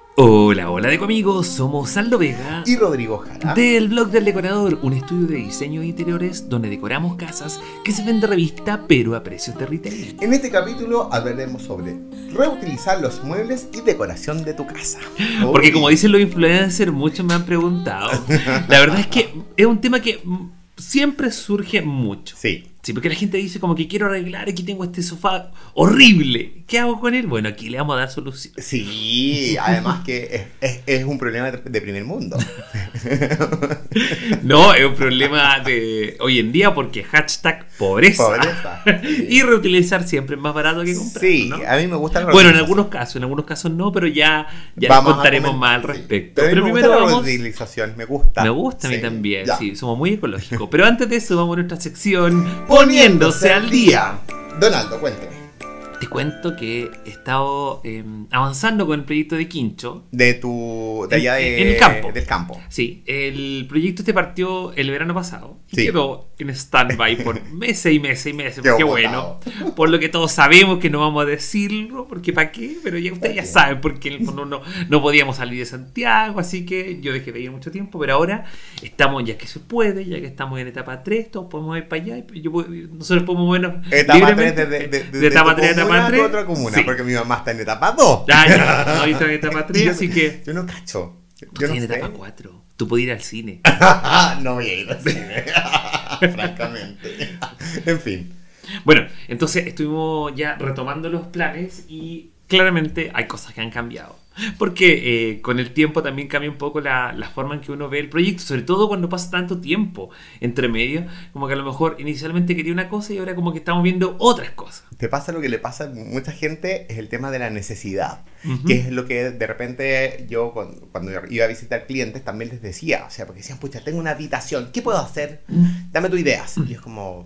Hola, hola de amigos, somos Aldo Vega y Rodrigo Jara del blog del decorador, un estudio de diseño de interiores donde decoramos casas que se ven de revista pero a precios de retail. En este capítulo hablaremos sobre reutilizar los muebles y decoración de tu casa. Porque como dicen los influencers, muchos me han preguntado. La verdad es que es un tema que siempre surge mucho. Sí, porque la gente dice como que quiero arreglar, aquí tengo este sofá horrible. ¿Qué hago con él? Bueno, aquí le vamos a dar solución. Sí, además que es un problema de primer mundo. No, es un problema de hoy en día porque hashtag pobreza. Sí. Y reutilizar siempre es más barato que comprar. Sí, ¿no? A mí me gusta la Bueno, en algunos casos no, pero ya les contaremos más al respecto. Sí. Pero primero la reutilización, me gusta. Me gusta a mí también, sí, somos muy ecológicos. Pero antes de eso vamos a nuestra sección Poniéndose al día. Donaldo, cuénteme. Te cuento que he estado avanzando con el proyecto de Quincho. De allá en el campo. Del campo. Sí, el proyecto partió el verano pasado y sí. quedó en stand-by por meses y meses y meses. Qué bueno. Por lo que todos sabemos que no vamos a decirlo, porque ¿para qué? Pero ya ustedes ya saben, porque en el fondo no podíamos salir de Santiago, así que yo dejé de ir mucho tiempo, pero ahora estamos, ya que se puede, ya que estamos en etapa 3, todos podemos ir para allá, y nosotros podemos movernos etapa 3 de etapa 3 a etapa 3. Otra comuna, sí. Porque mi mamá está en etapa 2. Ya, está en etapa 3, así que... Yo no cacho. Tú estás en etapa 4. Tú puedes ir al cine. No voy a ir al cine. Francamente. En fin. Bueno, entonces estuvimos ya retomando los planes y claramente hay cosas que han cambiado. Porque con el tiempo también cambia un poco la forma en que uno ve el proyecto, sobre todo cuando pasa tanto tiempo entre medio, como que a lo mejor inicialmente quería una cosa y ahora como que estamos viendo otras cosas. Te pasa lo que le pasa a mucha gente, es el tema de la necesidad, que es lo que de repente yo cuando iba a visitar clientes también les decía, o sea, porque decían, pucha, tengo una habitación, ¿qué puedo hacer? Dame tus ideas. Y es como...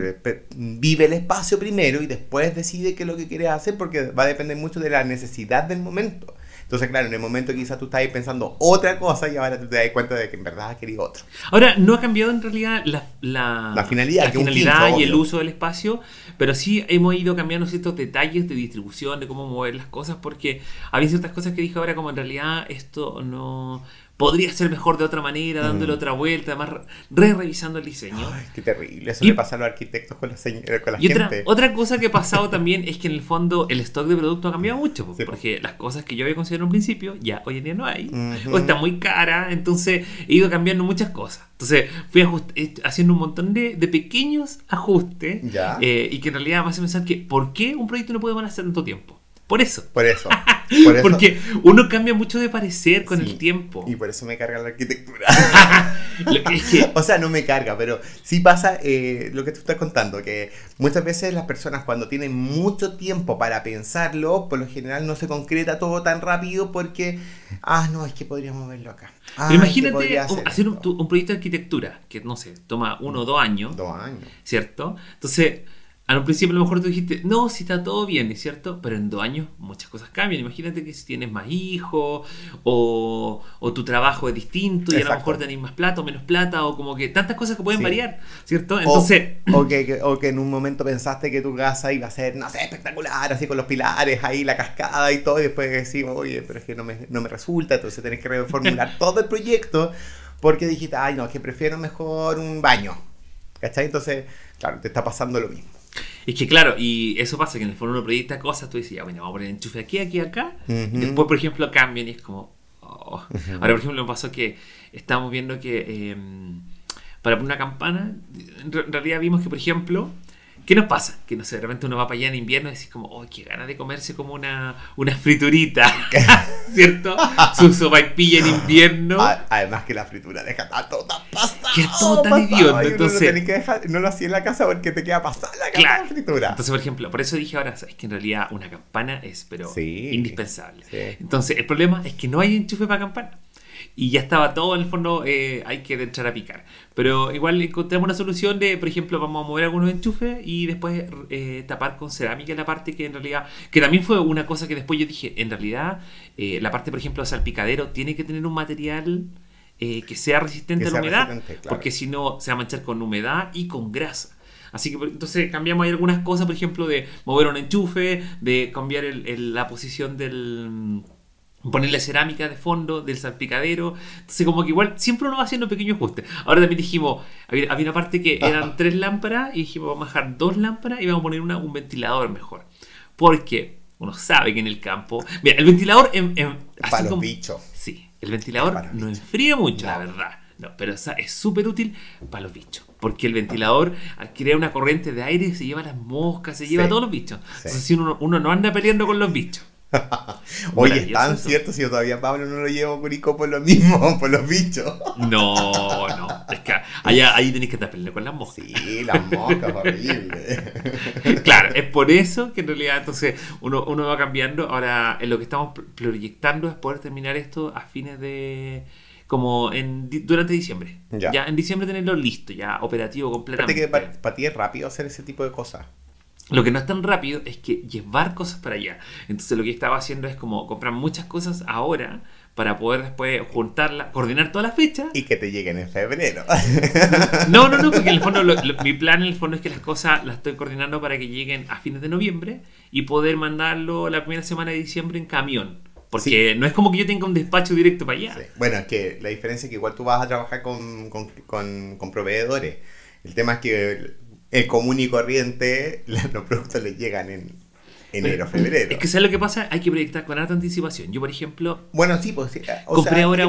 vive el espacio primero y después decide qué es lo que quieres hacer, porque va a depender mucho de la necesidad del momento. Entonces, claro, en el momento quizás tú estás ahí pensando otra cosa y ahora tú te das cuenta de que en verdad has querido otro. Ahora, no ha cambiado en realidad la finalidad, y el uso del espacio, pero sí hemos ido cambiando ciertos detalles de distribución, de cómo mover las cosas, porque había ciertas cosas que dije ahora como en realidad esto no... podría ser mejor de otra manera, dándole otra vuelta, además revisando el diseño. Ay, qué terrible. Eso le pasa a los arquitectos con la gente. Otra cosa que ha pasado también es que en el fondo el stock de producto ha cambiado mucho, sí. Porque las cosas que yo había considerado en un principio, ya hoy en día no hay, o está muy cara, entonces he ido cambiando muchas cosas. Entonces fui haciendo un montón de pequeños ajustes y que en realidad me hace pensar que ¿por qué un proyecto no puede hacer tanto tiempo? Por eso. Porque uno cambia mucho de parecer con el tiempo. Y por eso me carga la arquitectura. O sea, no me carga, pero sí pasa lo que tú estás contando, que muchas veces las personas cuando tienen mucho tiempo para pensarlo, por lo general no se concreta todo tan rápido porque, no, es que podríamos verlo acá. Pero imagínate hacer un proyecto de arquitectura que, no sé, toma 1 o 2 años. 2 años. ¿Cierto? Entonces... a un principio a lo mejor tú dijiste, no, si está todo bien, ¿cierto? Pero en 2 años muchas cosas cambian. Imagínate que si tienes más hijos o tu trabajo es distinto y a lo mejor tenés más plata o menos plata o como que tantas cosas que pueden variar, ¿cierto? Entonces... O que en un momento pensaste que tu casa iba a ser, no sé, espectacular, así con los pilares, ahí la cascada y todo, y después decís, oye, pero es que no me resulta, entonces tenés que reformular todo el proyecto porque dijiste, ay, no, es que prefiero mejor un baño, ¿cachai? Entonces, claro, te está pasando lo mismo. Es que claro, y eso pasa que en el fondo uno proyecta cosas, tú dices, bueno, vamos a poner enchufe aquí, acá, y después, por ejemplo, cambian y es como, Ahora, por ejemplo, me pasó que estábamos viendo que para poner una campana, en realidad vimos que, por ejemplo, ¿qué nos pasa? Que no sé, de repente uno va para allá en invierno y decís como, oh, qué ganas de comerse como una friturita, ¿cierto? Su sopaipilla en invierno. Además que la fritura deja todo tan pasado. Que todo tan idiota. Entonces, no lo hacía en la casa porque te queda pasada la fritura. Entonces, por ejemplo, por eso dije ahora, es que en realidad una campana es, pero indispensable. Sí. Entonces, el problema es que no hay enchufe para campana. Y ya estaba todo en el fondo, hay que entrar a picar. Pero igual encontramos una solución de, por ejemplo, vamos a mover algunos enchufes y después tapar con cerámica la parte que en realidad, que también fue una cosa que después yo dije, en realidad la parte, por ejemplo, de salpicadero tiene que tener un material que sea resistente a la humedad, claro. Porque si no se va a manchar con humedad y con grasa. Así que entonces cambiamos ahí algunas cosas, por ejemplo, de mover un enchufe, de cambiar la posición del ponerle cerámica de fondo del salpicadero. Entonces como que igual siempre uno va haciendo pequeños ajustes. Ahora también dijimos, había una parte que eran 3 lámparas y dijimos vamos a dejar 2 lámparas y vamos a poner un ventilador mejor. Porque uno sabe que en el campo... Mira, el ventilador... para los bichos. Sí, el ventilador no enfría mucho, la verdad. No, pero es súper útil para los bichos. Porque el ventilador crea una corriente de aire y se lleva las moscas, se lleva a todos los bichos. Entonces si uno no anda peleando con los bichos. Oye, es tan cierto si yo todavía Pablo no lo llevo curico por lo mismo, por los bichos. No, es que ahí tenés que estar peleando con las moscas. Sí, las moscas, horrible. Claro, es por eso que en realidad entonces uno va cambiando. Ahora, en lo que estamos proyectando es poder terminar esto a fines de... durante diciembre. Ya en diciembre tenerlo listo, ya operativo completamente. Aparte que para ti es rápido hacer ese tipo de cosas. Lo que no es tan rápido es que llevar cosas para allá. Entonces lo que estaba haciendo es como comprar muchas cosas ahora para poder después juntarlas, coordinar todas las fechas. Y que te lleguen en febrero. No, porque en el fondo mi plan en el fondo es que las cosas las estoy coordinando para que lleguen a fines de noviembre y poder mandarlo la primera semana de diciembre en camión. Porque no es como que yo tenga un despacho directo para allá. Sí. Bueno, es que la diferencia es que igual tú vas a trabajar con proveedores. El tema es que el común y corriente, los productos les llegan en enero, febrero. Es que ¿sabes lo que pasa? Hay que proyectar con harta anticipación. Yo, por ejemplo... Bueno, sí, pues sí. Compré ahora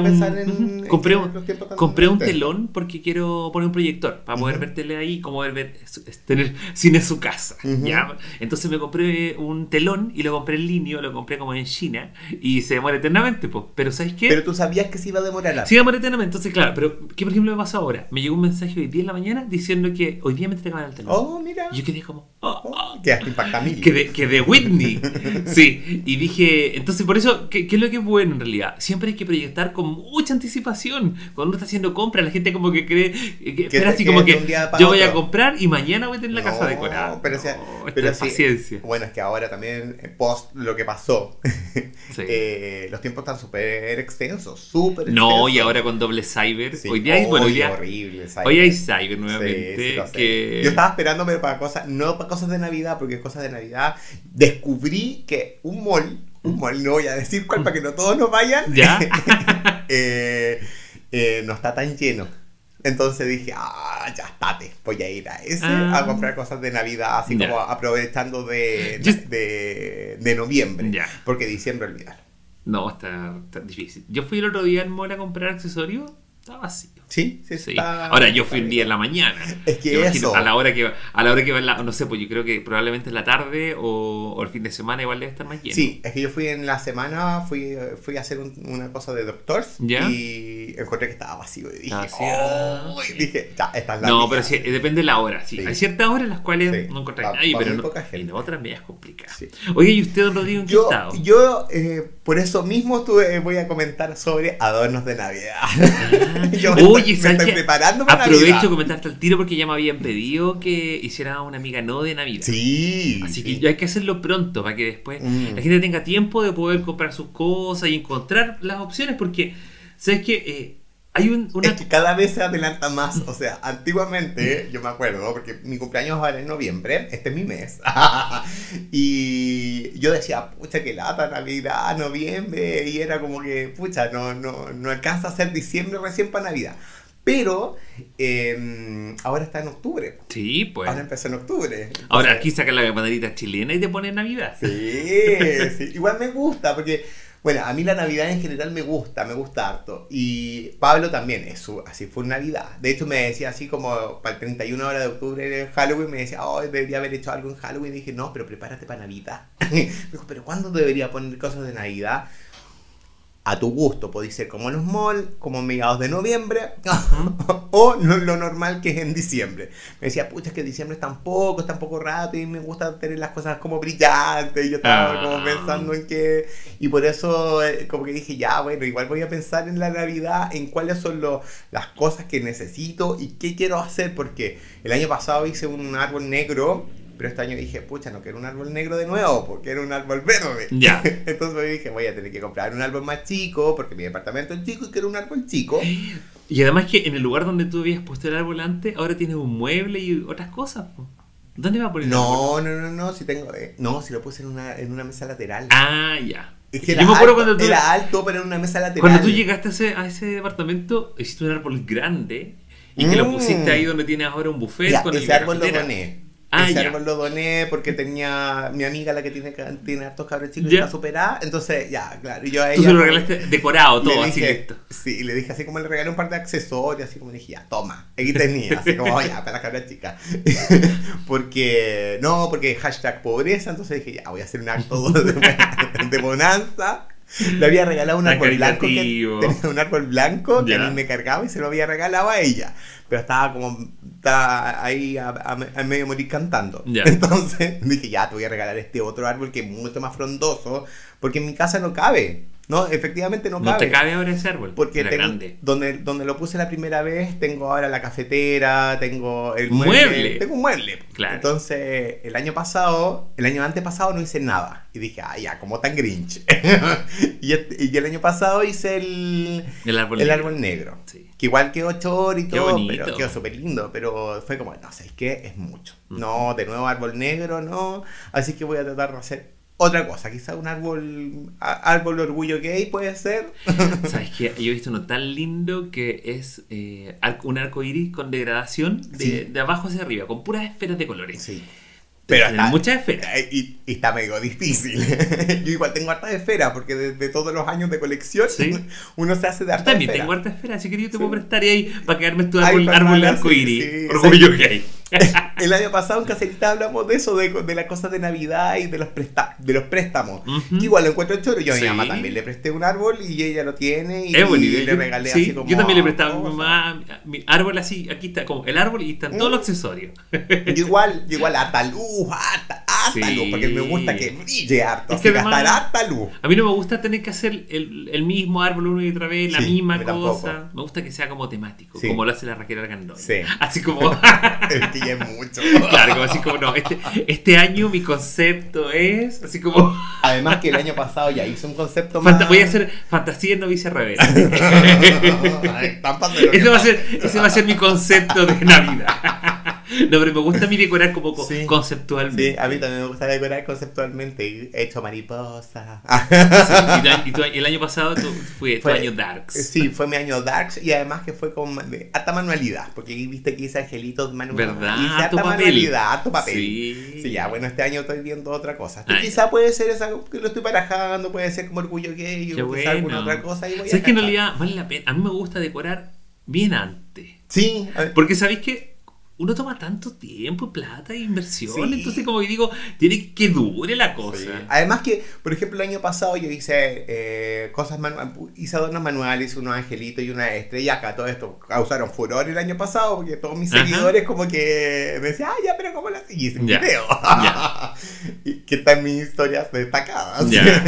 compré un telón porque quiero poner un proyector para poder ver tele ahí, como tener cine en su casa. ¿Ya? Entonces me compré un telón y lo compré en línea, lo compré como en China y se demora eternamente, pues. Pero ¿sabes qué? Pero tú sabías que se iba a demorar. Sí, demora eternamente. Entonces, claro, pero ¿qué por ejemplo me pasó ahora? Me llegó un mensaje hoy día en la mañana diciendo que hoy día me entregaban el telón. Oh, mira. Y yo quedé como... Quedaste impactado. Quedé Whitney. Sí, y dije, entonces por eso, ¿qué es lo que es bueno en realidad? Siempre hay que proyectar con mucha anticipación. Cuando uno está haciendo compras, la gente como que cree, espera así como que yo voy a comprar y mañana voy a tener la casa decorada. Pero paciencia. Bueno, es que ahora también, post lo que pasó, los tiempos están súper extensos, No, y ahora con doble cyber, sí. Hoy día hay horrible, cyber. Hoy hay cyber nuevamente. Sí, yo estaba esperándome para cosas, no para cosas de Navidad, porque cosas de Navidad descubrí que un mall, no voy a decir cuál para que no todos nos vayan, ¿ya? No está tan lleno. Entonces dije, ya estate, voy a ir a ese a comprar cosas de Navidad, así como aprovechando de noviembre, porque diciembre olvidar. No, está difícil. Yo fui el otro día al mall a comprar accesorios, está vacío. Sí. Ahora yo fui un día en la mañana. Es que eso. A la hora que va no sé, pues yo creo que probablemente en la tarde o el fin de semana igual debe estar más lleno. Sí, es que yo fui en la semana, fui a hacer una cosa de Doctors y encontré que estaba vacío. Y dije, ya, esta es la No, pero sí, depende de la hora, sí. Hay ciertas horas en las cuales no encontré nadie, pero en otras medias complicadas. Sí. Oye, ¿y usted, don Rodrigo, en qué estado? Yo por eso mismo voy a comentar sobre adornos de Navidad. Oye, me estoy preparando para aprovecho Navidad. de comentarte al tiro porque ya me habían pedido que hiciera una amiga no de Navidad. Sí. Así que ya hay que hacerlo pronto para que después la gente tenga tiempo de poder comprar sus cosas y encontrar las opciones porque, ¿sabes qué? Hay Es que cada vez se adelanta más. O sea, antiguamente, yo me acuerdo, porque mi cumpleaños va en noviembre, este es mi mes. Y yo decía, pucha, que lata, Navidad, noviembre. Y era como que, pucha, no alcanza a ser diciembre recién para Navidad. Pero ahora está en octubre. Sí, pues. Ahora empezó en octubre. Entonces, ahora aquí sacan la banderita chilena y te ponen Navidad. Sí. Igual me gusta, porque... Bueno, a mí la Navidad en general me gusta harto. Y Pablo también, así fue Navidad. De hecho me decía así como para el 31 de octubre de Halloween, me decía, debería haber hecho algo en Halloween. Y dije, no, pero prepárate para Navidad. Me dijo, pero ¿cuándo debería poner cosas de Navidad? A tu gusto, podéis ser como en los malls, como en mediados de noviembre, o lo normal que es en diciembre. Me decía, pucha, es que diciembre es tan poco rato y me gusta tener las cosas como brillantes. Y yo estaba como pensando en que... Y por eso como que dije, ya, bueno, igual voy a pensar en la Navidad, en cuáles son las cosas que necesito y qué quiero hacer, porque el año pasado hice un árbol negro. Pero este año dije, pucha, no quiero un árbol negro de nuevo, porque era un árbol verde. Ya. Entonces dije, voy a tener que comprar un árbol más chico, porque mi departamento es chico y quiero un árbol chico. Y además que en el lugar donde tú habías puesto el árbol antes, ahora tienes un mueble y otras cosas. ¿Dónde va a poner el árbol? No, si tengo... no, si lo puse en una mesa lateral. Ah, ya. Es que yo me acuerdo cuando tú... Era alto, pero en una mesa lateral. Cuando tú llegaste a ese departamento, hiciste un árbol grande y que lo pusiste ahí donde tienes ahora un buffet ya, con ese árbol lo doné. Ese ya. árbol lo doné porque tenía mi amiga, la que tiene hartos cabros chicos, y está superada. Entonces, ya, claro. Y yo a ella, tú se lo regalaste decorado, todo, así listo. Sí, y le dije así como le regalé un par de accesorios, así como le dije, ya, toma. Aquí tenía, así como, ya, para las cabras chicas. porque hashtag pobreza, entonces dije, ya, voy a hacer un acto de bonanza. Le había regalado un árbol blanco, tenía un árbol blanco que a mí me cargaba y se lo había regalado a ella. Pero estaba ahí a medio morir cantando. Entonces dije, ya, te voy a regalar este otro árbol que es mucho más frondoso, porque en mi casa no cabe. No, efectivamente no cabe. No te cabe ahora ese árbol. Porque grande. Donde lo puse la primera vez, tengo ahora la cafetera, tengo el mueble. Tengo un mueble. Claro. Entonces, el año antepasado no hice nada. Y dije, ya, como tan Grinch. y el año pasado hice el árbol negro. Sí. Que igual quedó chor y todo, pero quedó súper lindo. Pero fue como, no sé, es que es mucho. No, de nuevo árbol negro, no. Así que voy a tratar de hacer otra cosa, quizá un árbol orgullo gay puede ser. ¿Sabes qué? Yo he visto uno tan lindo que es un arco iris con degradación de abajo hacia arriba, con puras esferas de colores. Sí. Pero está muchas esferas. Y está medio difícil. Yo igual tengo hartas esferas, porque de todos los años de colección uno se hace de hartas esferas. También tengo hartas esferas, así que yo te puedo prestar ahí para quedarme tu árbol de arco iris. Orgullo gay. El año pasado en Caserita hablamos de eso, de las cosas de Navidad y de los préstamos. Que igual lo encuentro choro. Yo a mi mamá también le presté un árbol y ella lo tiene y le regalé así como... Yo también le prestaba a mi mamá mi árbol así, aquí está como el árbol y están todos los accesorios. Yo igual harta luz, porque me gusta que brille harto, así gastar harta luz. A mí no me gusta tener que hacer el mismo árbol una y otra vez, la misma cosa. Tampoco. Me gusta que sea como temático, como lo hace la Raquel Argandoña. Así como... Y es mucho. Claro, como así como no. Este año mi concepto es así como. Además que el año pasado ya hice un concepto más. Voy a hacer fantasía en novicia rebelde. Ese va a ser mi concepto de Navidad. No, pero me gusta a mí decorar como conceptualmente. Sí, a mí también me gusta decorar conceptualmente. He hecho mariposa. Y el año pasado fue tu año Darks. Sí, fue mi año Darks y además que fue con harta manualidad. Porque viste que hice angelitos manualidad. ¿Verdad? Hice harta manualidad, harto papel. Sí, ya, bueno, este año estoy viendo otra cosa. Quizá puede ser esa que lo estoy barajando, puede ser como orgullo gay o quizá alguna otra cosa. ¿Sabes que en realidad vale la pena? A mí me gusta decorar bien antes. Sí. Porque ¿sabéis qué? Uno toma tanto tiempo, plata e inversión, entonces como que digo, tiene que dure la cosa. Sí. Además que, por ejemplo, el año pasado yo hice hice adornos manuales, hice unos angelitos y una estrella. Acá todo esto causaron furor el año pasado porque todos mis seguidores como que me decían, ya, pero ¿cómo lo haces? Y hice un video. Que están mis historias destacadas.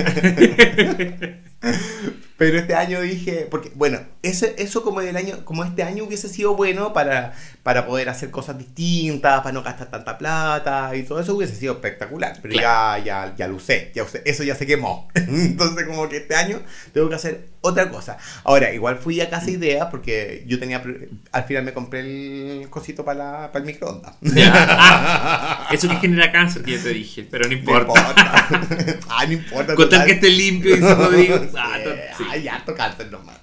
Pero este año dije, porque bueno, eso como este año hubiese sido bueno para poder hacer cosas distintas, para no gastar tanta plata y todo eso hubiese sido espectacular. Pero ya lo usé, eso ya se quemó. Entonces como que este año tengo que hacer otra cosa. Ahora, igual fui a Casa Idea porque yo al final me compré el cosito para el microondas. Eso que genera cáncer, que ya te dije, pero no importa. No importa. Con tal que esté limpio, dice Rodrigo. Ay, harto cáncer nomás.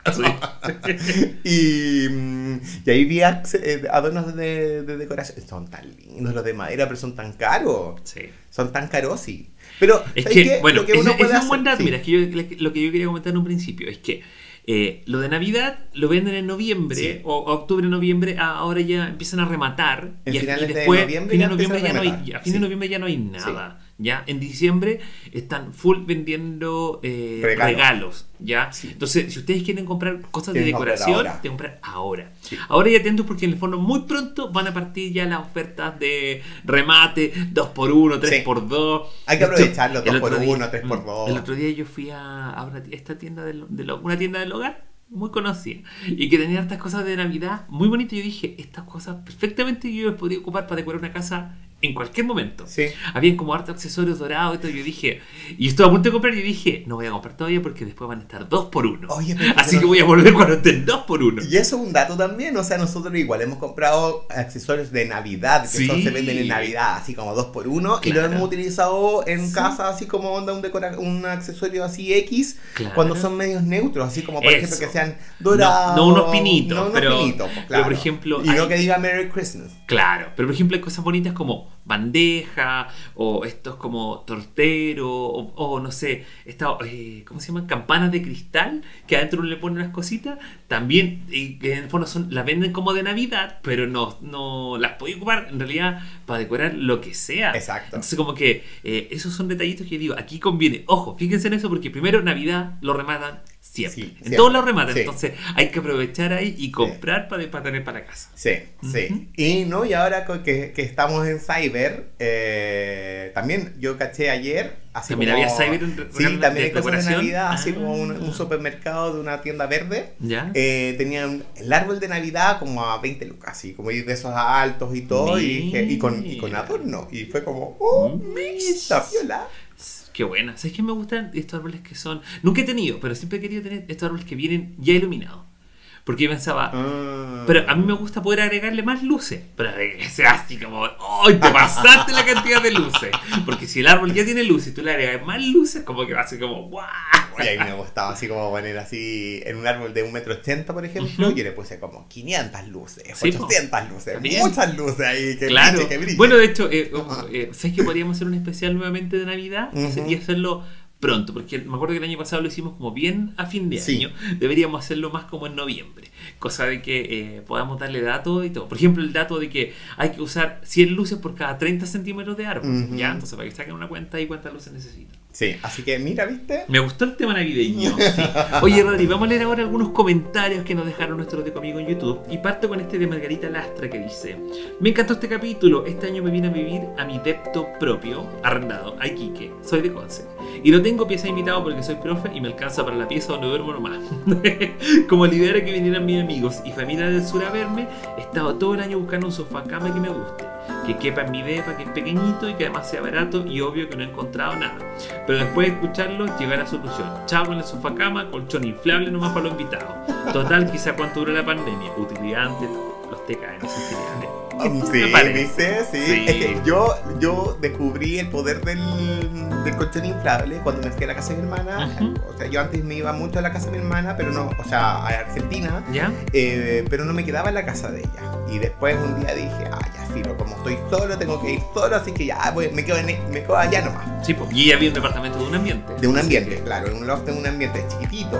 Y ahí vi adornos de decoración. Son tan lindos los de madera, pero son tan caros. Sí. Son tan caros, sí. Pero es que, bueno, lo que uno puede hacer, un buen dato. Mira, es que lo que yo quería comentar en un principio es que lo de Navidad lo venden en noviembre o octubre, noviembre, ahora ya empiezan a rematar y después a fines de noviembre ya no hay nada. ¿Ya? En diciembre están full vendiendo regalos, ¿ya? Sí. Entonces, si ustedes quieren comprar cosas de decoración, tienen que comprar ahora. Sí. Ahora y atentos porque en el fondo muy pronto van a partir ya las ofertas de remate, 2x1, 3x2. Hay que aprovecharlo, 2x1, 3x2. El otro día yo fui a esta tienda una tienda del hogar muy conocida y que tenía estas cosas de Navidad muy bonitas. Yo dije, estas cosas perfectamente yo las podría ocupar para decorar una casa en cualquier momento. Sí. Habían como hartos accesorios dorados y todo. Yo dije, y estuve a punto de comprar y dije, no voy a comprar todavía porque después van a estar 2x1. Oye, así que voy a volver cuando estén 2x1. Y eso es un dato también, o sea, nosotros igual hemos comprado accesorios de Navidad, que sí. solo se venden en Navidad, así como 2x1, claro. Y lo hemos utilizado en sí. casa, así como onda un accesorio así X, claro. Cuando son medios neutros, así como por ejemplo que sean dorados. No unos pinitos, no pero, unos pinitos, pues, claro. Pero por ejemplo... Y no que diga Merry Christmas. Claro, pero por ejemplo hay cosas bonitas como bandeja, o estos como tortero, o no sé, ¿cómo se llaman? Campanas de cristal, que adentro uno le pone unas cositas, también, que en el fondo las venden como de Navidad, pero no las podéis ocupar en realidad para decorar lo que sea. Exacto. Entonces como que esos son detallitos que digo, aquí conviene, ojo, fíjense en eso porque primero Navidad lo rematan siempre. Sí, en todos los remates, sí. Entonces hay que aprovechar ahí y comprar sí. para tener para casa. Sí, sí. Y ahora que estamos en Cyber, también yo caché ayer. También había Cyber sí, también hay cosas de Navidad, así como un supermercado de una tienda verde. ¿Ya? Tenían el árbol de Navidad como a 20 lucas, así como de esos altos y todo, y con adorno. Y fue como, ¡misa, piola! Qué buena. ¿Sabes qué me gustan estos árboles que son? Nunca he tenido, pero siempre he querido tener estos árboles que vienen ya iluminados. Porque yo pensaba, pero a mí me gusta poder agregarle más luces. Pero que sea así como, ¡ay! Te pasaste la cantidad de luces. Porque si el árbol ya tiene luces y tú le agregas más luces, como que va a ser como, ¡guau! Y a mí me gustaba así como poner así en un árbol de 1,80 m, por ejemplo, yo le puse como 500 luces, ¿sí? 800 luces, ¿también? Muchas luces ahí que claro. brille, que brille. Bueno, de hecho, ¿sabes que podríamos hacer un especial nuevamente de Navidad? Y hacerlo pronto, porque me acuerdo que el año pasado lo hicimos como bien a fin de año. Deberíamos hacerlo más como en noviembre, cosa de que podamos darle datos y todo. Por ejemplo, el dato de que hay que usar 100 luces por cada 30 centímetros de árbol, ¿ya? Entonces para que saquen una cuenta y cuántas luces necesitan. Sí, así que mira, ¿viste? Me gustó el tema navideño. Sí. Oye, Rodri, vamos a leer ahora algunos comentarios que nos dejaron nuestros amigos en YouTube. Y parto con este de Margarita Lastra que dice: me encantó este capítulo. Este año me vine a vivir a mi depto propio, arrendado, a Iquique. Soy de Conce. Y no tengo pieza invitado porque soy profe y me alcanza para la pieza donde duermo nomás. Como la idea era que vinieran mis amigos y familia del sur a verme, he estado todo el año buscando un sofá cama que me guste, que quepa en mi depa, que es pequeñito y que además sea barato, y obvio que no he encontrado nada. Pero después de escucharlo, llegué a la solución. Chavo en el sofá cama, colchón inflable nomás para los invitados. Total, quizá cuánto dura la pandemia. Utilidad ante todo. Los TKN son geniales. Sí, ¿viste? Sí. Es que yo descubrí el poder del colchón inflable cuando me fui a la casa de mi hermana. O sea, yo antes me iba mucho a la casa de mi hermana, pero no, o sea, a Argentina. ¿Ya? Pero no me quedaba en la casa de ella. Y después un día dije, ya filo, como estoy solo, tengo que ir solo, así que ya me quedo allá nomás. Sí, pues, y había un departamento de un ambiente. De un ambiente, claro, en un loft de un ambiente chiquitito.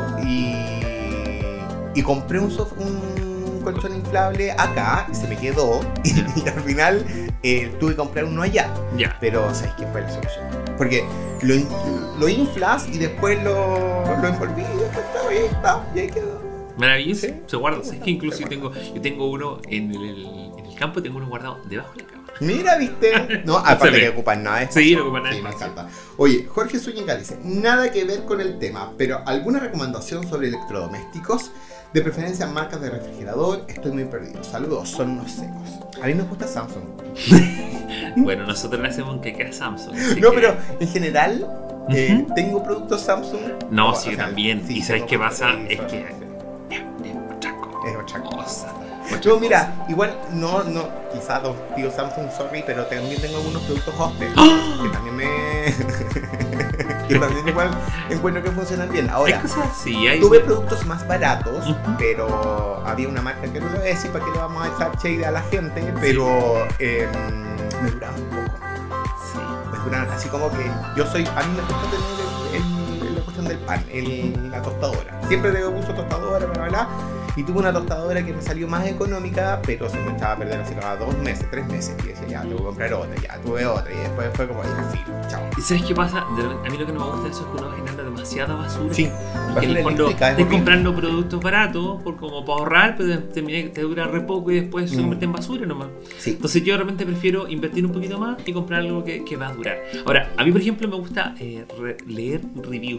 Y compré un colchón inflable acá y se me quedó y al final tuve que comprar uno allá. Pero ¿sabes qué fue la solución? Porque lo inflas y después lo envolví y después y ahí quedó. Maravilloso, ¿sí? Se guarda. Es que incluso yo tengo uno en el campo, tengo uno guardado debajo de la cama. Mira, ¿viste? No, aparte que ocupan nada. Sí, no ocupan nada. Sí, me encanta. Oye, Jorge Zúñiga dice, nada que ver con el tema, pero ¿alguna recomendación sobre electrodomésticos? De preferencia marcas de refrigerador, estoy muy perdido. Saludos, son unos secos. A mí me gusta Samsung. Bueno, nosotros le hacemos un queque a Samsung. No, pero en general, tengo productos Samsung. No, sí, también. Sí, y ¿sabes qué pasa? Es que es otra cosa. No, mira, igual no, quizás tío Samsung, sorry, pero también tengo algunos productos Hostel que también que también igual encuentro que funcionan bien. Ahora, tuve productos más baratos, pero había una marca que no lo voy a decir para que le vamos a echar shade a la gente, pero me duraban un poco. Sí. Me duraban, así como que a mí me gusta tener la cuestión del pan, la tostadora. Siempre uso tostadora, bla, bla, bla. Y tuve una tostadora que me salió más económica, pero se me echaba a perder así cada 2 meses, 3 meses. Y decía, ya, tengo que comprar otra, ya, tuve otra. Y después fue como, ya, filo, chao. ¿Y sabes qué pasa? A mí lo que no me gusta de eso es que uno genera demasiada basura. Sí. Y que en el fondo estés comprando productos baratos como para ahorrar, pero te dura re poco y después se convierte en basura nomás. Sí. Entonces yo realmente prefiero invertir un poquito más y comprar algo que va a durar. Ahora, a mí por ejemplo me gusta leer reviews de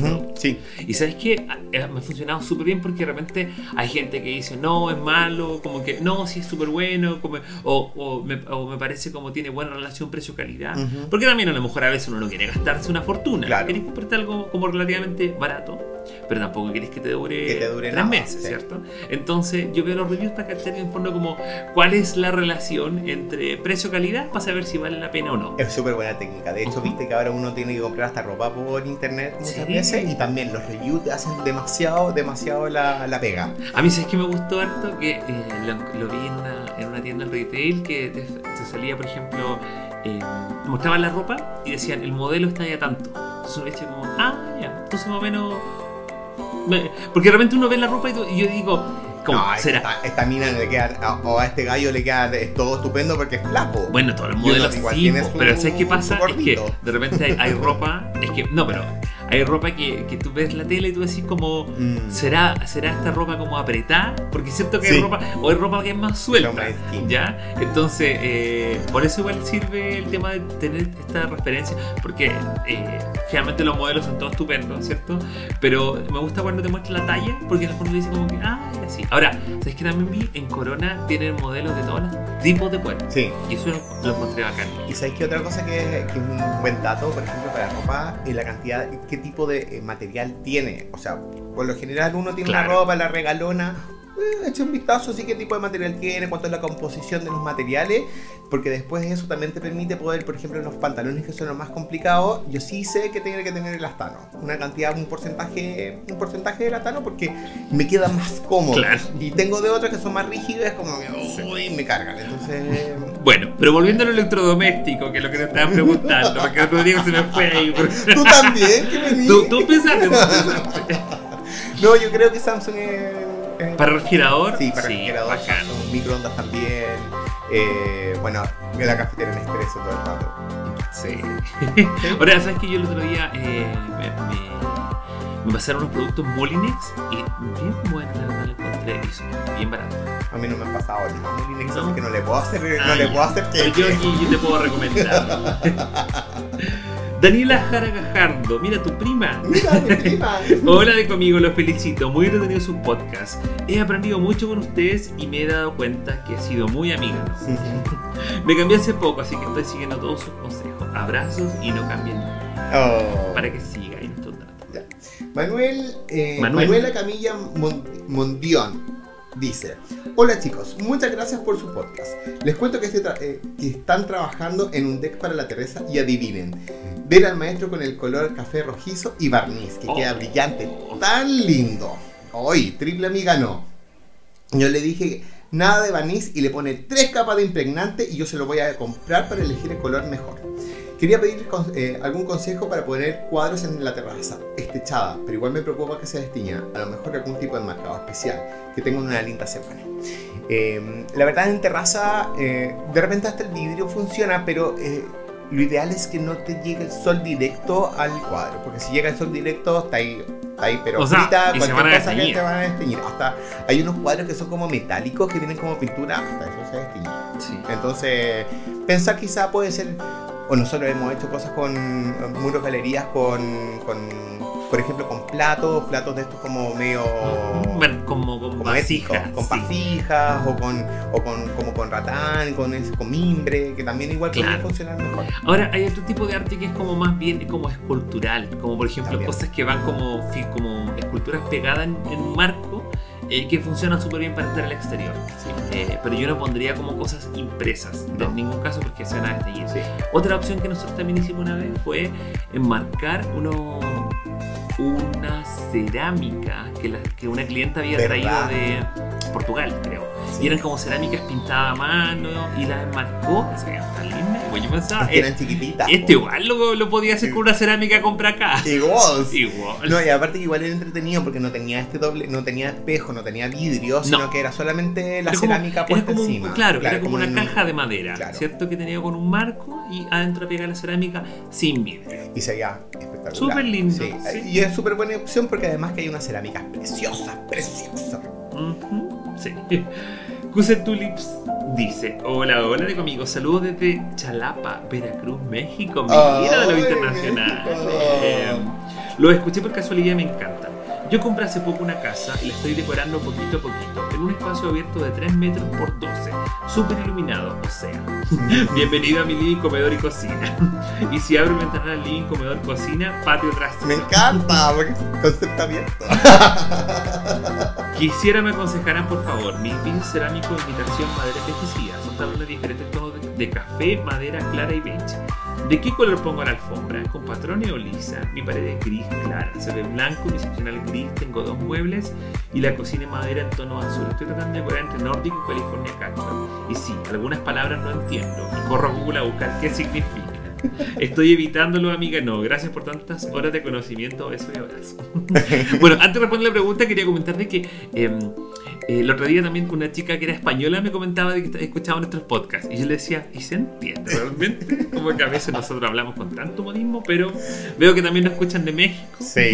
producto. Sí. Y ¿sabes qué? Me ha funcionado súper bien porque de repente hay gente que dice, no, es malo, como que, no, sí es súper bueno, como, o me parece como tiene buena relación precio-calidad. Porque también a lo mejor a veces uno no quiere gastarse una fortuna. Claro. Querés comprarte algo como relativamente barato, pero tampoco querés que te dure 3 meses, sí. ¿Cierto? Entonces yo veo los reviews para cachar en el fondo como cuál es la relación entre precio-calidad para saber si vale la pena o no. Es súper buena técnica. De hecho, viste que ahora uno tiene que comprar hasta ropa por internet muchas veces, y también los reviews te hacen demasiado la pega. A mí es que me gustó harto que lo vi en una tienda en retail que te salía, por ejemplo, mostraban la ropa y decían el modelo está ya tanto. Entonces uno decía como, ya, entonces más o menos... Porque de repente uno ve la ropa y yo digo, ¿cómo será? Esta mina le queda, o a este gallo le queda todo estupendo porque es flaco. Bueno, todo el modelo sí, pero ¿sabes qué pasa? Es que de repente hay ropa, hay ropa que tú ves la tele y tú decís como, ¿será esta ropa como apretada? Porque es cierto que hay ropa, o hay ropa que es más suelta, ¿ya? Entonces, por eso igual sirve el tema de tener esta referencia, porque generalmente los modelos son todos estupendos, ¿cierto? Pero me gusta cuando te muestra la talla, porque en el fondo dice como que, así. Ahora, ¿sabes que también vi? En Corona tienen modelos de todos los tipos de cuero. Sí. Y eso lo encontré bacán. ¿Y sabes qué otra cosa que es un buen dato, por ejemplo, para la ropa? Es la cantidad, qué tipo de material tiene. O sea, por lo general uno tiene una ropa, la regalona, echa un vistazo, sí, qué tipo de material tiene, cuánto es la composición de los materiales, porque después eso también te permite poder, por ejemplo, en los pantalones que son los más complicados, yo sí sé que tiene que tener elastano, una cantidad, un porcentaje de elastano, porque me queda más cómodo. Claro. Y tengo de otras que son más rígidas, como me cargan. Entonces, bueno, pero volviendo al electrodoméstico, que es lo que te estaban preguntando, porque otro día se me fue ahí. ¿Tú también? ¿Qué venís? ¿Tú pensaste? No, yo creo que Samsung es... ¿Para refrigerador? Sí, para refrigerador. Bacán. Microondas también. Bueno, la cafetera en expreso todo el rato. Sí. Ahora, ¿sabes que yo el otro día me pasaron unos productos Molinex y bien buenos, la verdad, lo encontré y son bien baratos? A mí no me han pasado nada Molinex, así que no le puedo hacer que... Pero yo te puedo recomendar. Daniela Jara Gajardo, mira tu prima. Mira mi prima. Hola de conmigo, los felicito. Muy entretenido su podcast. He aprendido mucho con ustedes y me he dado cuenta que he sido muy amiga. Me cambié hace poco, así que estoy siguiendo todos sus consejos. Abrazos y no cambien nada. Para que siga en estos datos. Manuela Camilla Mondión dice: hola chicos, muchas gracias por su podcast. Les cuento que están trabajando en un deck para la Teresa y adivinen, ver al maestro con el color café rojizo y barniz, que queda brillante, tan lindo. Hoy, triple amiga no. Yo le dije nada de barniz y le pone 3 capas de impregnante y yo se lo voy a comprar para elegir el color mejor. Quería pedir algún consejo para poner cuadros en la terraza. Es techada, pero igual me preocupa que se destiña. A lo mejor algún tipo de marcado especial. Que tengan una linda semana. La verdad, en terraza, de repente hasta el vidrio funciona, pero lo ideal es que no te llegue el sol directo al cuadro. Porque si llega el sol directo, está ahí pero frita, cualquier cosa que te van a desteñir. Hasta hay unos cuadros que son como metálicos, que tienen como pintura, hasta eso se desteñe. Sí. Entonces, pensar quizá puede ser... O nosotros hemos hecho cosas con muros, galerías, por ejemplo, con platos de estos como medio... Bueno, como vasijas. Con vasijas, o con ratán, con mimbre, que también igual puede funcionar mejor. Ahora, hay otro tipo de arte que es como más bien como escultural, como por ejemplo también cosas que van como esculturas pegadas en un marco, que funcionan súper bien para estar al exterior. Sí. Pero yo no pondría como cosas impresas, en ningún caso, porque se van a desteñir. Sí. Otra opción que nosotros también hicimos una vez fue enmarcar una cerámica que una clienta había traído de Portugal, creo. Sí. Y eran como cerámicas pintadas a mano y las enmarcó. Se veían tan lindas. Bueno, yo pensaba, eran chiquititas. Igual lo podía hacer con una cerámica que compra acá. Igual. No, y aparte que igual era entretenido porque no tenía no tenía espejo, no tenía vidrio, sino que era solamente la cerámica puesta encima. Claro, era como una caja de madera, ¿cierto? Que tenía con un marco y adentro pegaba la cerámica sin vidrio. Y se veía espectacular. Súper lindo. Sí. Sí. Y es súper buena opción porque además que hay unas cerámicas preciosas. Sí. Cuse Tulips dice: hola de conmigo, saludos desde Chalapa, Veracruz, México. Mira de lo internacional. Los escuché por casualidad y me encantan. Yo compré hace poco una casa y la estoy decorando poquito a poquito en un espacio abierto de 3 metros por 12, súper iluminado, o sea, bienvenido a mi living, comedor y cocina. Y si abro ventana al living, comedor, cocina, patio trasero. Me encanta, porque es un concepto abierto. Quisiera me aconsejaran, por favor, mi piso cerámico de imitación madera envejecida. Son talones de diferentes tonos de café, madera clara y beige. ¿De qué color pongo la alfombra? ¿Con patrones o lisa? Mi pared es gris clara, se ve blanco, mi seccional gris, tengo 2 muebles y la cocina en madera en tono azul. Estoy tratando de decorar entre nórdico y California Catchment. Y sí, algunas palabras no entiendo. Corro a Google a buscar qué significa. Estoy evitándolo, amiga. No, gracias por tantas horas de conocimiento. Beso y abrazo. Bueno, antes de responder la pregunta, quería comentar de que el otro día también una chica que era española me comentaba de que escuchaba nuestros podcasts. Y yo le decía, ¿y se entiende realmente? Como que a veces nosotros hablamos con tanto modismo, pero veo que también nos escuchan de México.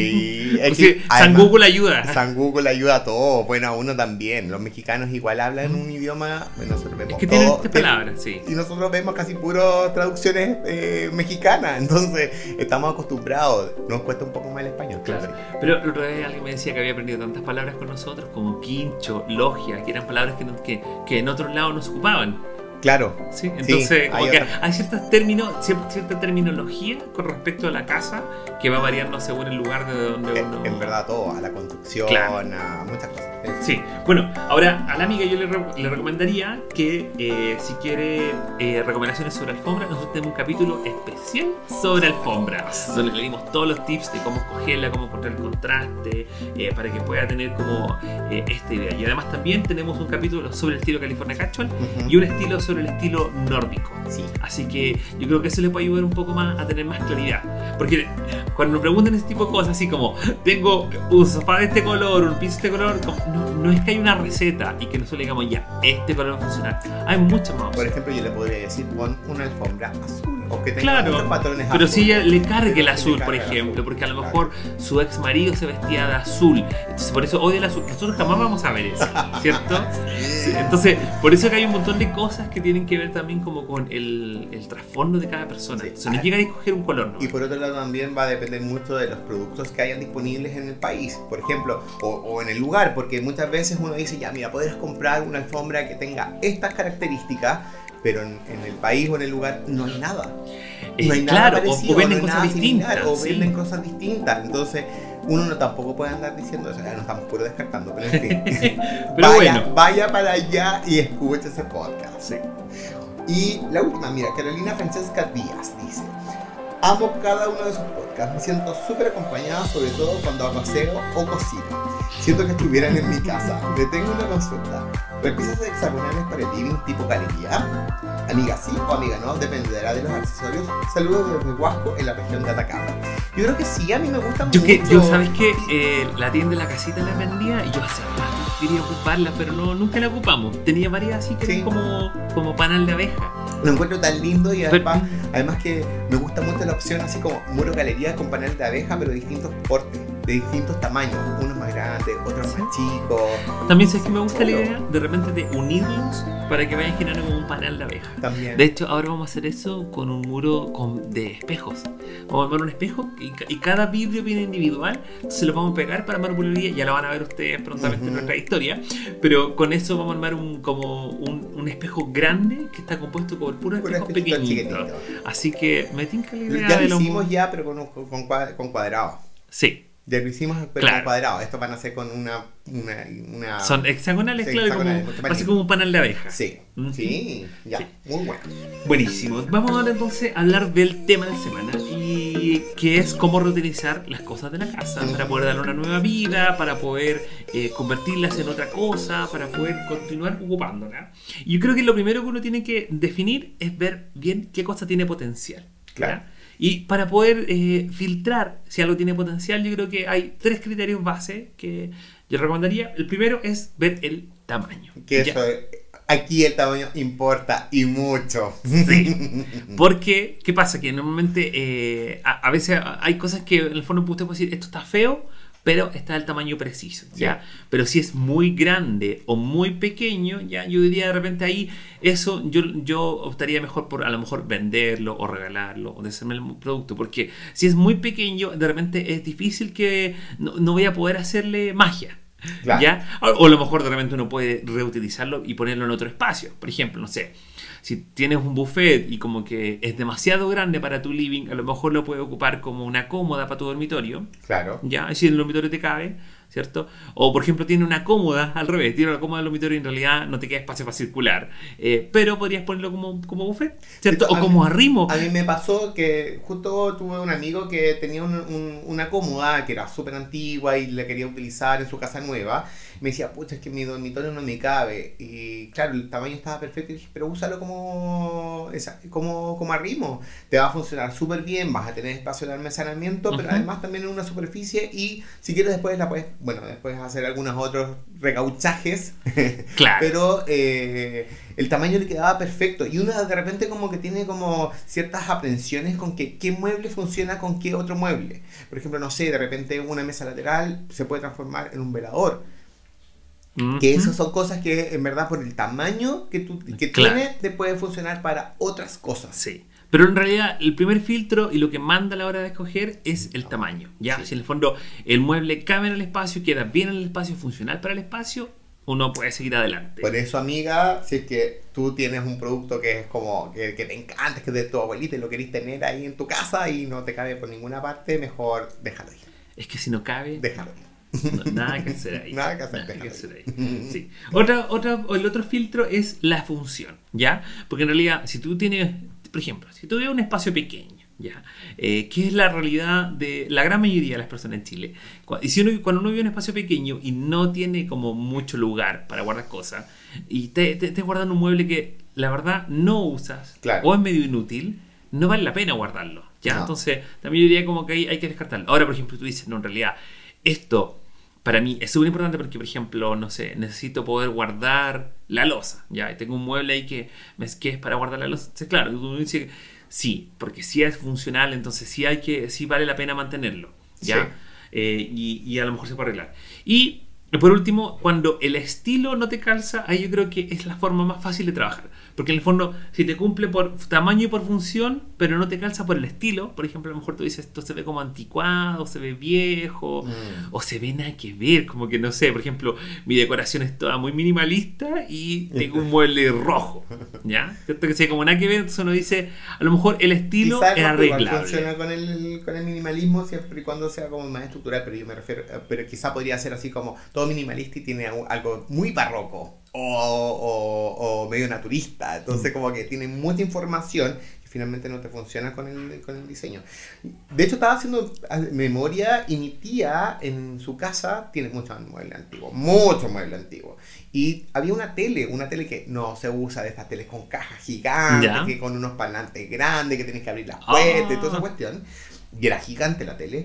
Sí, es que San Google ayuda. San Google ayuda a todo. Bueno, a uno también. Los mexicanos igual hablan un idioma. Nosotros vemos es que tienen estas palabras, sí. Y nosotros vemos casi puro traducciones mexicanas. Entonces, estamos acostumbrados. Nos cuesta un poco más el español. Claro. Pero el otro día alguien me decía que había aprendido tantas palabras con nosotros como quincho, logia, que eran palabras que en otros lados no se ocupaban. Claro. Sí, entonces hay cierta terminología con respecto a la casa que va variando según el lugar de donde uno... En verdad todo, a la construcción, claro. A muchas cosas. Sí, bueno, ahora a la amiga yo le recomendaría que si quiere recomendaciones sobre alfombra, nosotros tenemos un capítulo especial sobre alfombras, donde le dimos todos los tips de cómo escogerla, cómo encontrar el contraste, para que pueda tener como esta idea. Y además también tenemos un capítulo sobre el estilo California Catchment y un estilo sobre el estilo nórdico. Sí. Así que yo creo que eso le puede ayudar un poco más a tener más claridad. Porque cuando nos preguntan ese tipo de cosas, así como tengo un sofá de este color, un piso de este color, no es que hay una receta y que nosotros digamos ya, este color va a funcionar. Hay muchas más. Por ejemplo, yo le podría decir pon una alfombra azul o que tenga muchos patrones pero azul. si ella le cargue el azul, por ejemplo, porque a lo mejor su ex marido se vestía de azul, entonces por eso odia el azul. Nosotros jamás vamos a ver eso, ¿cierto? Sí. Entonces, por eso que hay un montón de cosas que tienen que ver también como con el trasfondo de cada persona. Sí. Entonces, no llega a escoger un color, ¿no? Y por otro lado también va a depender mucho de los productos que hayan disponibles en el país, por ejemplo, o en el lugar, porque muchas veces uno dice, ya mira, podrás comprar una alfombra que tenga estas características, pero en el país o en el lugar no hay nada. No hay nada parecido, o venden cosas distintas. O venden cosas distintas. Entonces, uno tampoco puede andar diciendo eso. Ya nos estamos puro descartando, pero en fin. Pero vaya para allá y escuche ese podcast. Sí. Y la última, mira, Carolina Francesca Díaz dice: amo cada uno de sus podcasts, me siento súper acompañada, sobre todo cuando hago aseo o cocino. Siento que estuvieran en mi casa. Le tengo una consulta. ¿Repisas hexagonales para el living tipo galería? Amiga sí o amiga no, dependerá de los accesorios. Saludos desde Huasco, en la región de Atacama. Yo creo que sí, a mí me gusta mucho. Yo sabes que la tienda de la casita la vendía y yo hace rato quería ocuparla, pero nunca la ocupamos. Tenía varias así que eran como panal de abeja. Lo encuentro tan lindo y además que me gusta mucho la opción así como muro galería con panel de abeja, pero de distintos portes, de distintos tamaños, unos más grandes, otros más chicos. También sé que me gusta la idea de repente de unirlos para que vayan generando como un panel de abeja. También. De hecho, ahora vamos a hacer eso con un muro de espejos. Vamos a armar un espejo y cada vidrio viene individual, entonces lo vamos a pegar para armar bulería. Ya lo van a ver ustedes prontamente en nuestra historia, pero con eso vamos a armar un espejo grande que está compuesto por puros espejos pequeñitos. Así que me tinca la idea ya lo hicimos ya, pero con cuadrados. Sí. Ya lo hicimos, pero con cuadrados. Estos van a ser con una son hexagonales, sí, claro, así como un panel de abeja. Sí, sí, ya, sí. Muy bueno. Buenísimo. Vamos ahora entonces a hablar del tema de la semana, y que es cómo reutilizar las cosas de la casa para poder darle una nueva vida, para poder convertirlas en otra cosa, para poder continuar ocupándola. Y yo creo que lo primero que uno tiene que definir es ver bien qué cosa tiene potencial. Claro. Y para poder filtrar si algo tiene potencial, yo creo que hay 3 criterios base que yo recomendaría. El primero es ver el tamaño. Aquí el tamaño importa y mucho. Sí. Porque, ¿qué pasa? Que normalmente a veces hay cosas que en el fondo usted puede decir, esto está feo, pero está el tamaño preciso, ¿ya? Sí. Pero si es muy grande o muy pequeño, ya yo diría de repente ahí, eso yo optaría mejor por a lo mejor venderlo o regalarlo o deshacerme el producto, porque si es muy pequeño, de repente es difícil que no voy a poder hacerle magia. Claro. ¿Ya? O a lo mejor de repente uno puede reutilizarlo y ponerlo en otro espacio. Por ejemplo, no sé, si tienes un buffet y como que es demasiado grande para tu living, a lo mejor lo puedes ocupar como una cómoda para tu dormitorio. Claro. Ya, si en el dormitorio te cabe, ¿cierto? O por ejemplo tiene una cómoda al revés, tiene una cómoda del dormitorio y en realidad no te queda espacio para circular, pero podrías ponerlo como buffet, ¿cierto? O como arrimo. A mí me pasó que justo tuve un amigo que tenía una cómoda que era súper antigua y la quería utilizar en su casa nueva. Me decía, pucha, es que mi dormitorio no me cabe. Y claro, el tamaño estaba perfecto. Y dije, pero úsalo como arrimo. Te va a funcionar súper bien, vas a tener espacio de almacenamiento, pero además también en una superficie. Y si quieres después después hacer algunos otros recauchajes. Claro. Pero el tamaño le quedaba perfecto. Y uno de repente como que tiene como ciertas aprensiones con que qué mueble funciona con qué otro mueble. Por ejemplo, no sé, de repente una mesa lateral se puede transformar en un velador. Que esas son cosas que en verdad por el tamaño que tiene te puede funcionar para otras cosas. Sí. Pero en realidad el primer filtro y lo que manda a la hora de escoger es el tamaño. ¿Ya? Sí. Si en el fondo el mueble cabe en el espacio, queda bien en el espacio, funcional para el espacio, uno puede seguir adelante. Por eso, amiga, si es que tú tienes un producto que es como que te encanta, que es de tu abuelita y lo querés tener ahí en tu casa y no te cabe por ninguna parte, mejor déjalo ir. Es que si no cabe, déjalo ir. No, nada que hacer ahí. Nada que hacer ahí. Sí. El otro filtro es la función, ¿ya? Porque en realidad, si tú tienes, por ejemplo, si tú tienes un espacio pequeño, ¿ya? Que es la realidad de la gran mayoría de las personas en Chile. Cuando uno vive en un espacio pequeño y no tiene como mucho lugar para guardar cosas, y te guardan un mueble que la verdad no usas, claro, o es medio inútil, no vale la pena guardarlo, ¿ya? No. Entonces, también yo diría como que hay que descartarlo. Ahora, por ejemplo, tú dices, no, en realidad esto para mí es súper importante porque, por ejemplo, no sé, necesito poder guardar la loza, ya, y tengo un mueble ahí que es para guardar la loza. Entonces, claro, uno dice sí, porque si es funcional, entonces sí vale la pena mantenerlo, ya, sí. Y a lo mejor se puede arreglar. Y por último, cuando el estilo no te calza, ahí yo creo que es la forma más fácil de trabajar. Porque en el fondo, si te cumple por tamaño y por función, pero no te calza por el estilo, por ejemplo, a lo mejor tú dices, esto se ve como anticuado, se ve viejo, o se ve nada que ver, como que no sé, por ejemplo, mi decoración es toda muy minimalista y tengo un mueble rojo, ¿ya? ¿Cierto? Que sea como nada que ver, entonces uno dice, a lo mejor el estilo es arreglable. Funciona con el minimalismo siempre y cuando sea como más estructural, pero yo me refiero, pero quizá podría ser así como todo minimalista y tiene algo muy barroco. O medio naturista, entonces como que tiene mucha información que finalmente no te funciona con el diseño. De hecho estaba haciendo memoria y mi tía en su casa tiene mucho mueble antiguo, y había una tele que no se usa, de estas teles con cajas gigantes, que con unos parlantes grandes que tienes que abrir las puertas y toda esa cuestión. Y era gigante la tele.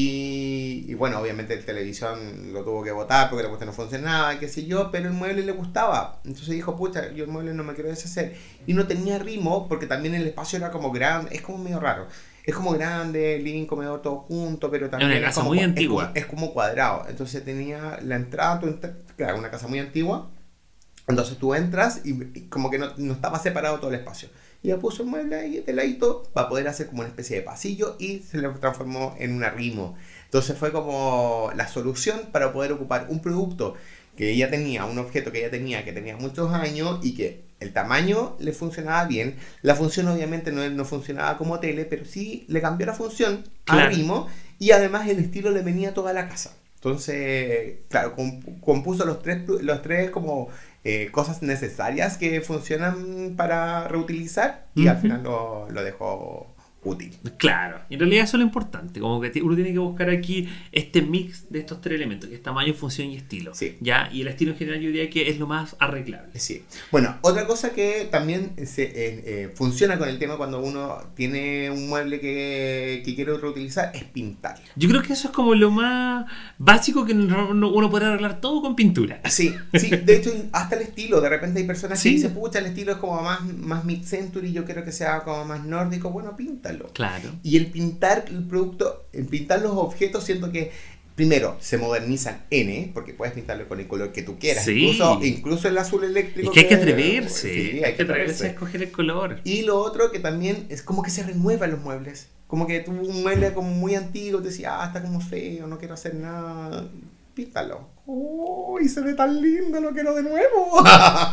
Y bueno, obviamente el televisión lo tuvo que botar porque la cuestión no funcionaba, qué sé yo, pero el mueble le gustaba. Entonces dijo, pucha, yo el mueble no me quiero deshacer. Y no tenía arrimo porque también el espacio era como grande, es como medio raro. Es como grande, living, comedor, todo junto, pero también es una casa muy antigua. Es como cuadrado. Entonces tenía la entrada, claro, una casa muy antigua. Entonces tú entras y como que no estaba separado todo el espacio. Y ya puso el mueble ahí de ladito para poder hacer como una especie de pasillo y se le transformó en un arrimo. Entonces fue como la solución para poder ocupar un producto que ella tenía, un objeto que ella tenía, que tenía muchos años y que el tamaño le funcionaba bien. La función obviamente no funcionaba como tele, pero sí le cambió la función al arrimo y además el estilo le venía a toda la casa. Entonces, claro, compuso los tres como cosas necesarias que funcionan para reutilizar y al final lo dejó útil. Claro, y en realidad eso es lo importante, como que uno tiene que buscar aquí este mix de estos tres elementos, que es tamaño, función y estilo. Sí. ¿Ya? Y el estilo en general yo diría que es lo más arreglable. Sí. Bueno, otra cosa que también funciona con el tema cuando uno tiene un mueble que quiere reutilizar es pintar. Yo creo que eso es como lo más básico que uno puede arreglar todo con pintura. Sí, de hecho hasta el estilo, de repente hay personas que dicen, pucha, el estilo es como más mid-century, yo quiero que sea como más nórdico, bueno, píntalo. Claro. Y el pintar el producto, el pintar los objetos, siento que primero, se modernizan porque puedes pintarlo con el color que tú quieras. Sí. Incluso el azul eléctrico. Es que hay que atreverse. Sí, hay que atreverse a escoger el color. Y lo otro que también es como que se renuevan los muebles. Como que tuvo un mueble como muy antiguo, te decía, está como feo, no quiero hacer nada. Píntalo. ¡Uy, se ve tan lindo, lo quiero de nuevo!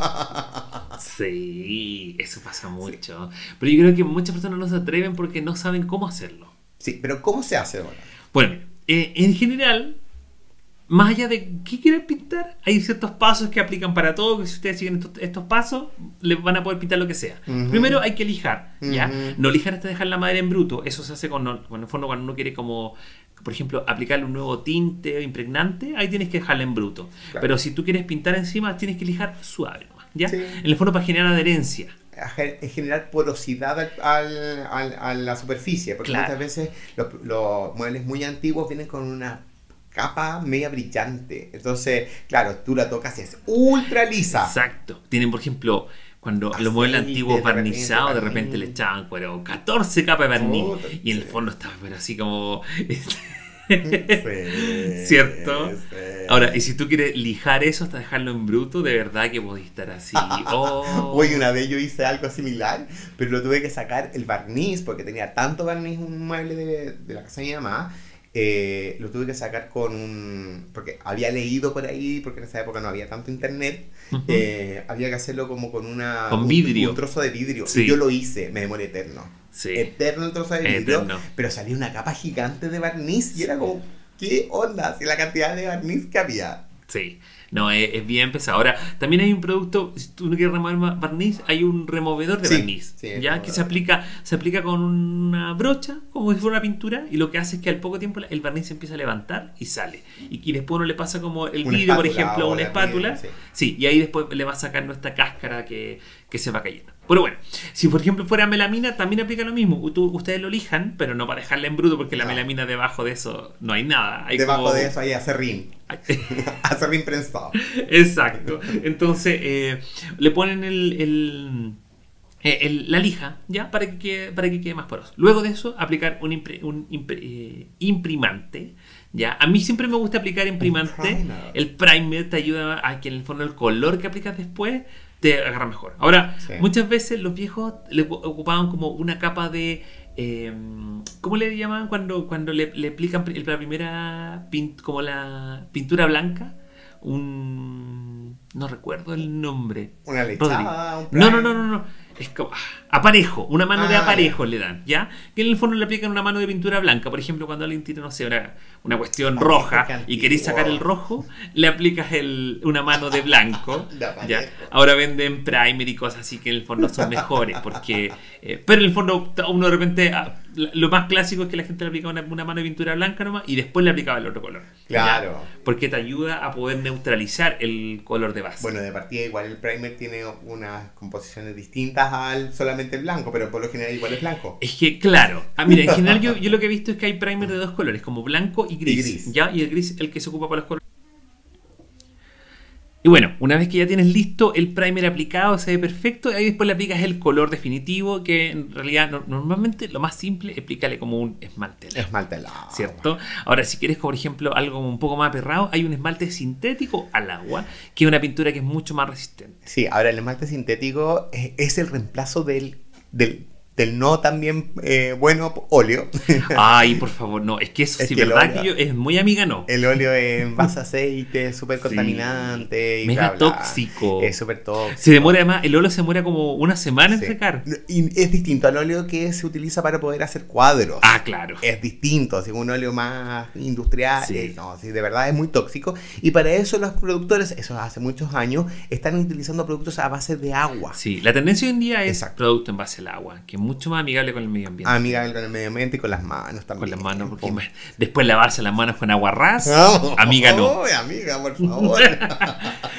Sí, eso pasa mucho. Sí. Pero yo creo que muchas personas no se atreven porque no saben cómo hacerlo. Sí, pero ¿cómo se hace ahora? Bueno, en general, más allá de qué quieren pintar, hay ciertos pasos que aplican para todo, que si ustedes siguen estos pasos, les van a poder pintar lo que sea. Primero hay que lijar, ¿ya? No lijar hasta dejar la madera en bruto. Eso se hace en el fondo cuando uno quiere como, por ejemplo, aplicarle un nuevo tinte o impregnante, ahí tienes que dejarla en bruto. Claro. Pero si tú quieres pintar encima, tienes que lijar suave, ¿ya? Sí. En el fondo para generar adherencia. Generar porosidad a la superficie, porque claro, muchas veces los muebles muy antiguos vienen con una capa media brillante, entonces claro, tú la tocas y es ultra lisa. Exacto. Tienen, por ejemplo, cuando los muebles antiguos barnizados de repente le echaban 14 capas de barniz y en el fondo estaba pero así como sí, ¿cierto? Sí. Ahora, y si tú quieres lijar eso hasta dejarlo en bruto, de verdad que podés estar así. Oye, una vez yo hice algo similar, pero lo tuve que sacar el barniz, porque tenía tanto barniz un mueble de la casa de mi mamá. Lo tuve que sacar porque había leído por ahí, porque en esa época no había tanto internet. Había que hacerlo como con vidrio, un trozo de vidrio. Sí. Y yo lo hice, me demoré eterno. Sí. Eterno el trozo de vidrio, pero salía una capa gigante de barniz y era como, ¿qué onda? Si la cantidad de barniz que había. Sí, no, es bien pesado. Ahora, también hay un producto, si tú no quieres remover barniz, hay un removedor de barniz, ya que se aplica con una brocha, como si fuera una pintura, y lo que hace es que al poco tiempo el barniz se empieza a levantar y sale. Y después uno le pasa como el vidrio, por ejemplo, a una espátula, sí, y ahí después le va sacando esta cáscara que se va cayendo. Pero bueno, si por ejemplo fuera melamina, también aplica lo mismo. Ustedes lo lijan, pero no para dejarla en bruto, porque la melamina debajo de eso no hay nada. Debajo de eso hay acerrín. Acerrín prensado. Exacto. Entonces, le ponen la lija, ¿ya? Para que quede más poroso. Luego de eso, aplicar un imprimante, ¿ya? A mí siempre me gusta aplicar imprimante. El primer te ayuda a que en el fondo el color que aplicas después te agarra mejor. Ahora, muchas veces los viejos le ocupaban como una capa de... ¿cómo le llamaban cuando le aplican la primera como la pintura blanca? No recuerdo el nombre. ¿Una lechada? No. Es como aparejo, una mano de aparejo le dan, ¿ya? Que en el fondo le aplican una mano de pintura blanca. Por ejemplo, cuando alguien tiene, no sé, una cuestión roja y queréis sacar el rojo, le aplicas una mano de blanco, ¿ya? Ahora venden primer y cosas así que en el fondo son mejores, porque pero en el fondo uno de repente, lo más clásico es que la gente le aplica una mano de pintura blanca nomás y después le aplicaba el otro color. Claro. ¿Ya? Porque te ayuda a poder neutralizar el color de base. Bueno, de partida igual el primer tiene unas composiciones distintas al solamente el blanco, pero por lo general igual es blanco. Es que, claro. Mira, en general yo lo que he visto es que hay primer de dos colores, como blanco y gris. ¿Ya? Y el gris es el que se ocupa para los colores. Y bueno, una vez que ya tienes listo el primer aplicado, se ve perfecto, ahí después le aplicas el color definitivo, que en realidad normalmente lo más simple es aplicarle como un esmalte helado, ¿cierto? Ahora, si quieres, por ejemplo, algo un poco más aperrado, hay un esmalte sintético al agua, que es una pintura que es mucho más resistente. Sí, ahora el esmalte sintético es el reemplazo del no también bueno óleo. Ay, por favor, no. Es que eso sí, verdad que es muy amiga, no. El óleo en base a aceite, es súper contaminante. Y mega tóxico. Es súper tóxico. Se demora además, el óleo se demora como una semana en secar. Y es distinto al óleo que se utiliza para poder hacer cuadros. Ah, claro. Es distinto, así un óleo más industrial. No, sí, de verdad es muy tóxico. Y para eso los productores, eso hace muchos años, están utilizando productos a base de agua. Sí, la tendencia hoy en día es producto en base al agua, que mucho más amigable con el medio ambiente. Amigable con el medio ambiente y con las manos también. Con las manos, porque después lavarse las manos con agua ras, amiga no. Amiga, por favor.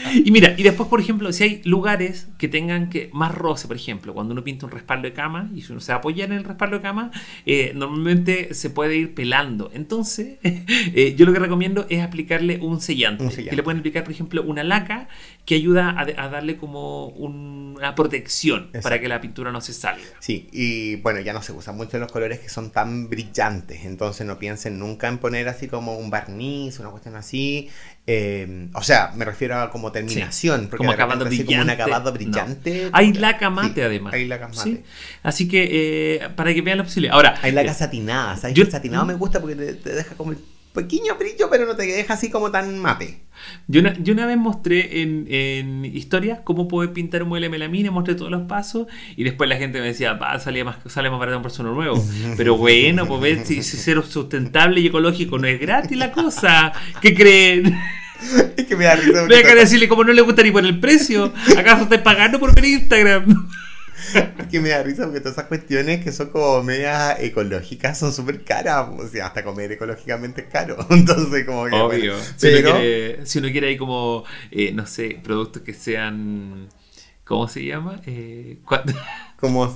Y mira, y después, por ejemplo, si hay lugares que tengan más roce, por ejemplo, cuando uno pinta un respaldo de cama y si uno se va a apoyar en el respaldo de cama, normalmente se puede ir pelando. Entonces, yo lo que recomiendo es aplicarle un sellante. Que le pueden aplicar, por ejemplo, una laca que ayuda a darle como una protección. Exacto. Para que la pintura no se salga. Sí, y bueno, ya no se usan mucho los colores que son tan brillantes, entonces no piensen nunca en poner así como un barniz, una cuestión así. O sea, me refiero a como terminación, porque como acabado brillante. Como un acabado brillante. No. Hay laca mate, además. Hay laca mate. ¿Sí? Así que para que vean la posibilidad. Ahora, hay laca satinada, ¿sabes? El satinado me gusta porque te deja como el pequeño brillo, pero no te deja así como tan mate. Yo una vez mostré en historias cómo poder pintar un mueble de melamina, mostré todos los pasos y después la gente me decía, sale más barato un persona nuevo. Pero bueno, pues ver si ser sustentable y ecológico no es gratis la cosa. ¿Qué creen? Es que me da risa. Voy a decirle como no le gusta ni por el precio. ¿Acaso estáis pagando por ver Instagram? Es que me da risa porque todas esas cuestiones que son como medias ecológicas son súper caras. O sea, hasta comer ecológicamente es caro. Entonces, como que. Obvio. Bueno, si uno quiere ahí como, no sé, productos que sean. ¿Cómo se llama? ¿Cómo?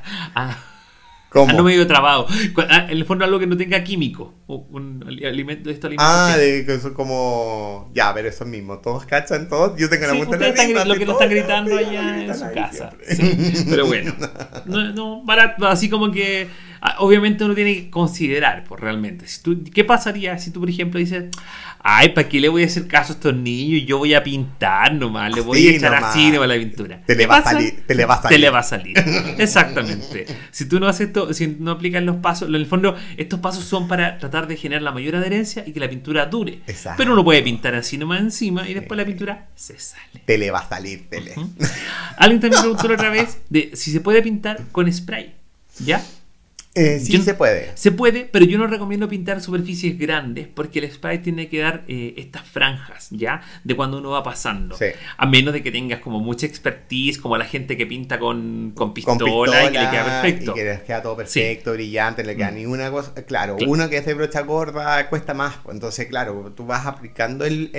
¿Cómo? No me digo trabado. En el fondo algo que no tenga químico. Un alimento, que son como. Ya, pero eso mismo. Todos cachan, todos. Yo tengo la muestra de la lo que no están gritando allá en su casa. Sí. Pero bueno. No, barato. Así como que. Obviamente uno tiene que considerar, pues realmente. ¿Qué pasaría si tú, por ejemplo, dices, ay, ¿para qué le voy a hacer caso a estos niños? Yo voy a pintar nomás, le voy a echar así nomás la pintura. Te le va a salir. Exactamente. Si tú no haces esto, si no aplicas los pasos, en el fondo, estos pasos son para tratar de generar la mayor adherencia y que la pintura dure. Exacto. Pero uno puede pintar así nomás encima y después la pintura se sale. Te le va a salir, Alguien también preguntó otra vez de si se puede pintar con spray. ¿Ya? Sí, se puede. Se puede, pero yo no recomiendo pintar superficies grandes porque el spray tiene que dar estas franjas, ¿ya? De cuando uno va pasando. Sí. A menos de que tengas como mucha expertise, como la gente que pinta con pistola y que le queda perfecto. Y que les queda todo perfecto, brillante, no le queda ni una cosa. Claro, uno que es de brocha gorda cuesta más. Entonces, claro, tú vas aplicando el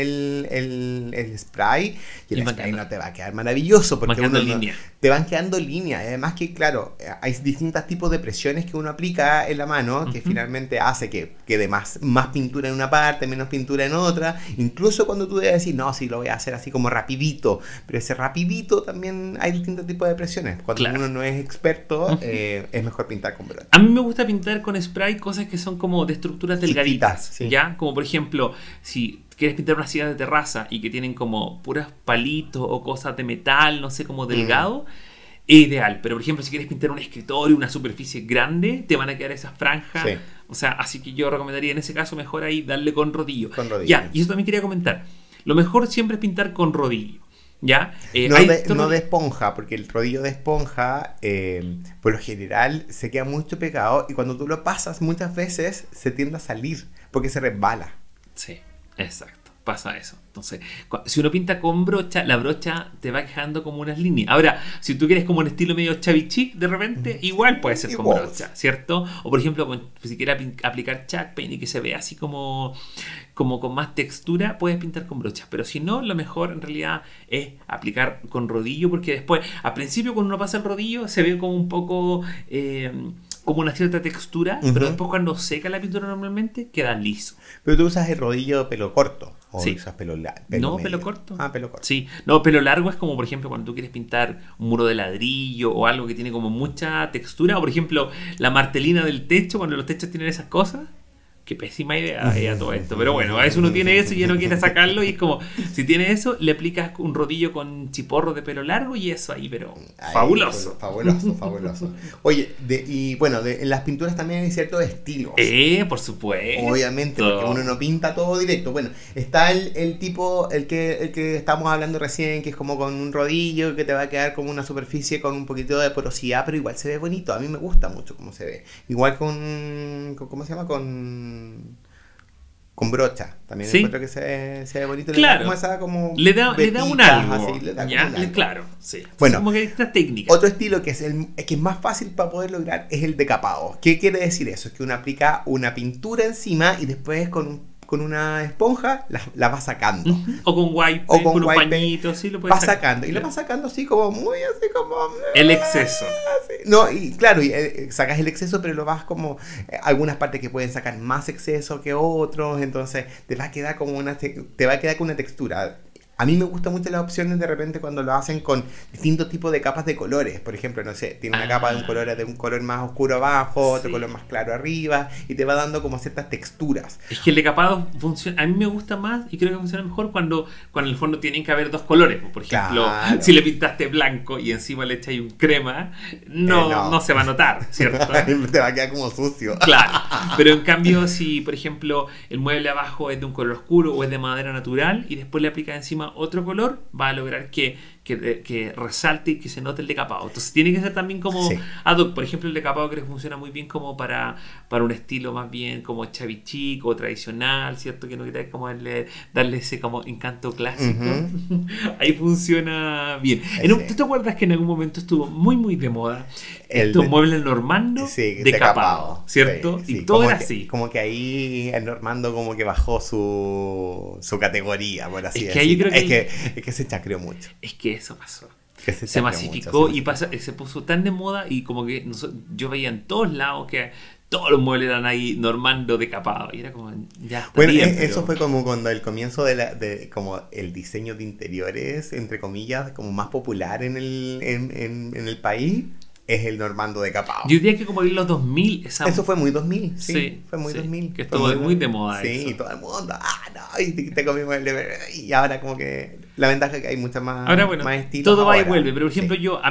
spray y el spray no te va a quedar maravilloso porque te van quedando líneas. Además que, claro, hay distintos tipos de presiones que uno aplica en la mano que finalmente hace que quede más pintura en una parte, menos pintura en otra. Incluso cuando tú debes decir, no, sí, lo voy a hacer así como rapidito, pero ese rapidito también hay distintos tipos de presiones. Cuando uno no es experto, es mejor pintar con brocha. A mí me gusta pintar con spray cosas que son como de estructuras delgaditas, sí. ¿Ya? Como por ejemplo, si quieres pintar una silla de terraza y que tienen como puros palitos o cosas de metal, no sé, como delgado, es ideal. Pero por ejemplo, si quieres pintar un escritorio, una superficie grande, te van a quedar esas franjas. Sí. O sea, así que yo recomendaría en ese caso mejor ahí darle con rodillo. Ya, y eso también quería comentar. Lo mejor siempre es pintar con rodillo. ¿Ya? No de esponja, porque el rodillo de esponja por lo general se queda mucho pegado y cuando tú lo pasas muchas veces se tiende a salir porque se resbala. Sí, exacto. Pasa eso. Entonces, si uno pinta con brocha, la brocha te va quejando como unas líneas. Ahora, si tú quieres como un estilo medio chavichic, de repente, igual puede ser con brocha, ¿cierto? O por ejemplo, si quieres aplicar chalk paint y que se vea así como con más textura, puedes pintar con brochas. Pero si no, lo mejor en realidad es aplicar con rodillo, porque después, al principio cuando uno pasa el rodillo, se ve como un poco como una cierta textura, pero después cuando seca la pintura normalmente, queda liso. Pero tú usas el rodillo pelo corto. ¿O sí. usas pelo largo? No, pelo corto. Ah, pelo corto. Sí. No, pelo largo es como, por ejemplo, cuando tú quieres pintar un muro de ladrillo o algo que tiene como mucha textura. O, por ejemplo, la martelina del techo, cuando los techos tienen esas cosas. Qué pésima idea todo esto. Pero bueno, a veces uno tiene eso y ya no quiere sacarlo. Y es como, si tiene eso, le aplicas un rodillo con chiporro de pelo largo y eso ahí, pero ahí, fabuloso. Fabuloso. Oye, y bueno, en las pinturas también hay ciertos estilos. Por supuesto. Obviamente, porque uno no pinta todo directo. Bueno, está el tipo, el que estamos hablando recién, que es como con un rodillo, que te va a quedar como una superficie con un poquito de porosidad, pero igual se ve bonito. A mí me gusta mucho cómo se ve. Igual con ¿cómo se llama? Con brocha también. ¿Sí? Encuentro que se ve bonito. Claro. Le da un algo. Así, le da un algo. Claro, sí. Bueno, como que esta técnica. Otro estilo que es más fácil para poder lograr es el decapado. ¿Qué quiere decir eso? Es que uno aplica una pintura encima y después con con una esponja, la vas sacando. O con wipe, o con un pañito, sí lo puedes sacar. Sacando. Y lo vas sacando así como muy así como... El exceso. No, y claro, sacas el exceso, pero lo vas como... algunas partes que pueden sacar más exceso que otros, entonces te va a quedar como te va a quedar con una textura. A mí me gustan mucho las opciones de repente cuando lo hacen con distintos tipos de capas de colores. Por ejemplo, no sé, tiene una capa de un color más oscuro abajo, otro color más claro arriba, y te va dando como ciertas texturas. Es que el decapado funciona, a mí me gusta más y creo que funciona mejor cuando en el fondo tienen que haber dos colores. Por ejemplo, claro, si le pintaste blanco y encima le echáis un crema, no se va a notar, ¿cierto? Te va a quedar como sucio. Claro, pero en cambio si, por ejemplo, el mueble abajo es de un color oscuro o es de madera natural y después le aplicas encima otro color, va a lograr que resalte y que se note el decapado. Entonces tiene que ser también como ad hoc. Por ejemplo, el decapado creo que funciona muy bien como para un estilo más bien como chavichico o tradicional, ¿cierto? Que no quiere como darle ese como encanto clásico. Ahí funciona bien. ¿Tú te acuerdas que en algún momento estuvo muy muy de moda estos muebles normandos decapado, ¿cierto? Sí, y todo era así. Como que ahí el normando como que bajó su categoría, por así decirlo. Ahí creo es que se chacreó mucho. Es que eso pasó. Se masificó y se puso tan de moda y como que yo veía en todos lados que todos los muebles eran ahí normando decapados y era como ya está bien, eso fue como cuando el comienzo de como el diseño de interiores, entre comillas, como más popular en el país. Es el normando decapado. Yo diría que como en los 2000... Eso fue muy 2000, sí. Fue muy 2000. Que estuvo muy de moda eso. Sí, todo el mundo, y te comimos el de... Y ahora como que... La ventaja es que hay muchas más, ahora, bueno, más estilos. Todo va y vuelve, pero por ejemplo yo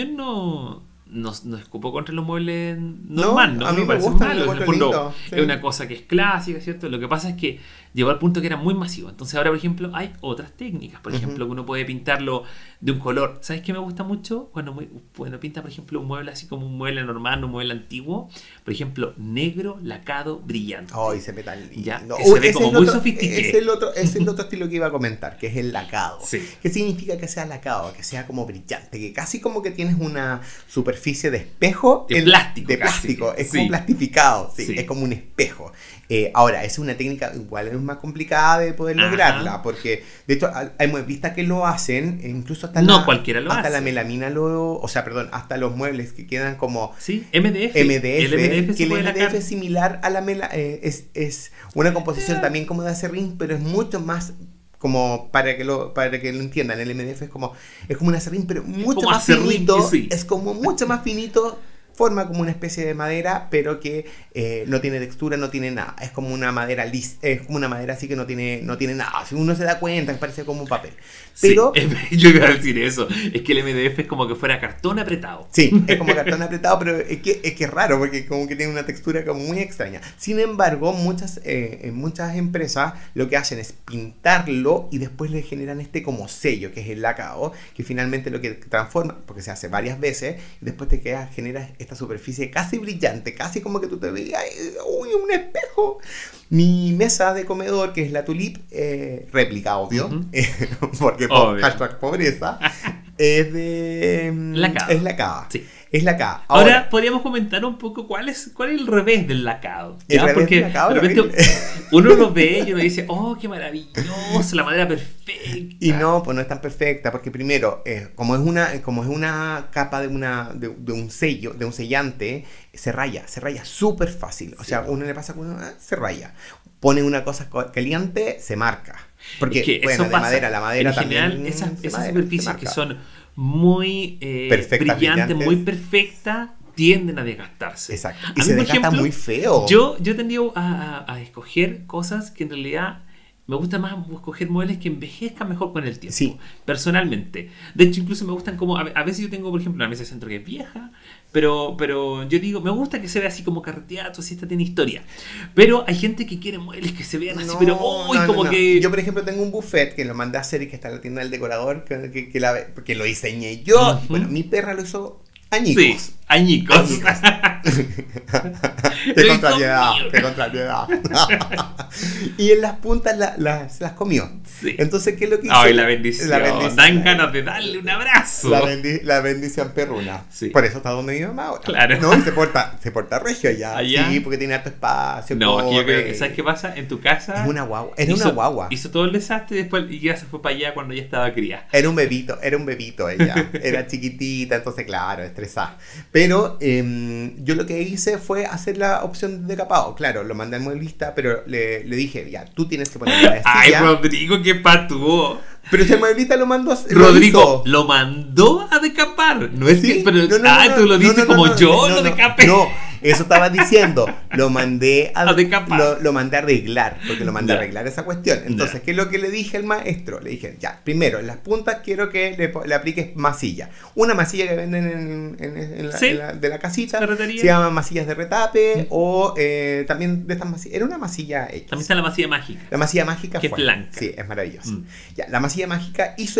no escupo contra los muebles normales. No, a mí me gusta. Es una cosa que es clásica, ¿cierto? Lo que pasa es que llegó al punto que era muy masivo. Entonces ahora, por ejemplo, hay otras técnicas. Por ejemplo, que uno puede pintarlo de un color. ¿Sabes qué me gusta mucho? Cuando pinta, por ejemplo, un mueble así como un mueble normal, un mueble antiguo. Por ejemplo, negro, lacado, brillante. Y se ve tan lindo. Ya, se ve como muy sofisticado. Es el otro estilo que iba a comentar, que es el lacado. Sí. ¿Qué significa que sea lacado? Que sea como brillante, que casi como que tienes una superficie de espejo. De plástico. Es como plastificado, es como un espejo. Ahora, es una técnica igual es más complicada de poder lograrla, porque de hecho hay mueblistas que lo hacen, incluso hasta cualquiera lo hace. Hasta la melamina hasta los muebles que quedan como MDF. El MDF es similar a la es una composición también como de acerrín, pero es mucho más como para que lo entiendan, el MDF es como un acerrín, pero mucho más finito, es como mucho más finito. Forma como una especie de madera, pero que no tiene textura, no tiene nada. Es como una madera lisa, es como una madera así que no tiene nada. Si uno se da cuenta, parece como un papel. Pero yo iba a decir eso. Es que el MDF es como que fuera cartón apretado. Sí, es como cartón apretado, pero es que es raro, porque como que tiene una textura como muy extraña. Sin embargo, en muchas empresas lo que hacen es pintarlo y después le generan como sello, que es el lacado, que finalmente lo que transforma, porque se hace varias veces, y después genera esta superficie casi brillante, casi como que tú te veas, ¡uy, un espejo! Mi mesa de comedor, que es la Tulip, réplica, obvio, porque hashtag pobreza, es de... lacado. Es lacada. Sí. Es lacada. Ahora podríamos comentar un poco cuál es el revés del lacado. El revés porque del lacado, de repente uno lo ve y uno dice, ¡oh, qué maravilloso! La madera perfecta. Y no, pues no es tan perfecta, porque primero, como es una capa de un sello, de un sellante, se raya súper fácil. O sea, uno le pasa con se raya. Pone una cosa caliente, se marca. Porque, es que bueno, eso pasa. La madera en general, también. Esas superficies que son muy brillantes, muy perfectas, tienden a desgastarse. Exacto. Y se desgasta muy feo. Yo tendido a escoger cosas que en realidad me gusta más escoger muebles que envejezcan mejor con el tiempo. Sí. Personalmente. De hecho, incluso me gustan como... A veces yo tengo, por ejemplo, una mesa de centro que es vieja, pero yo digo, me gusta que se vea así como carreteado, si esta tiene historia. Pero hay gente que quiere muebles que se vean así, que... Yo, por ejemplo, tengo un buffet que lo mandé a hacer y que está en la tienda del decorador, que lo diseñé yo. Bueno, mi perra lo hizo añicos. Añicos. Qué contrariedad. Y en las puntas las comió. Sí. Entonces, ¿qué es lo que hizo? Ay, la bendición. Dan ganas de darle un abrazo. La bendición perruna. Sí. Por eso está donde mi mamá ahora. Claro. No, y se porta regio allá. Sí, porque tiene harto espacio. No, aquí yo creo que, ¿sabes qué pasa? En tu casa. Es una guagua. Era una guagua. Hizo todo el desastre y después ya se fue para allá cuando ya estaba cría. Era un bebito ella. Era chiquitita, entonces, claro, estresada. Pero yo lo que hice fue hacer la opción de decapado. Claro, lo mandé al mueblista, pero le dije, ya, tú tienes que poner la Ay, Rodrigo, qué patuó. Pero ese mueblista lo mandó a Rodrigo lo mandó a decapar. No es que. Pero, tú lo dices como yo lo decapé. No, eso estaba diciendo. Lo mandé a decapar. Lo mandé a arreglar. Porque lo mandé a arreglar esa cuestión. Entonces, ¿qué es lo que le dije al maestro? Le dije, ya, primero, en las puntas quiero que le apliques masilla. Una masilla que venden de la casita. Se llaman masillas de retape. O también de estas masillas. Era una masilla X. También está la masilla mágica. La masilla mágica que es blanca. Sí, es maravillosa. Ya, la masilla mágica hizo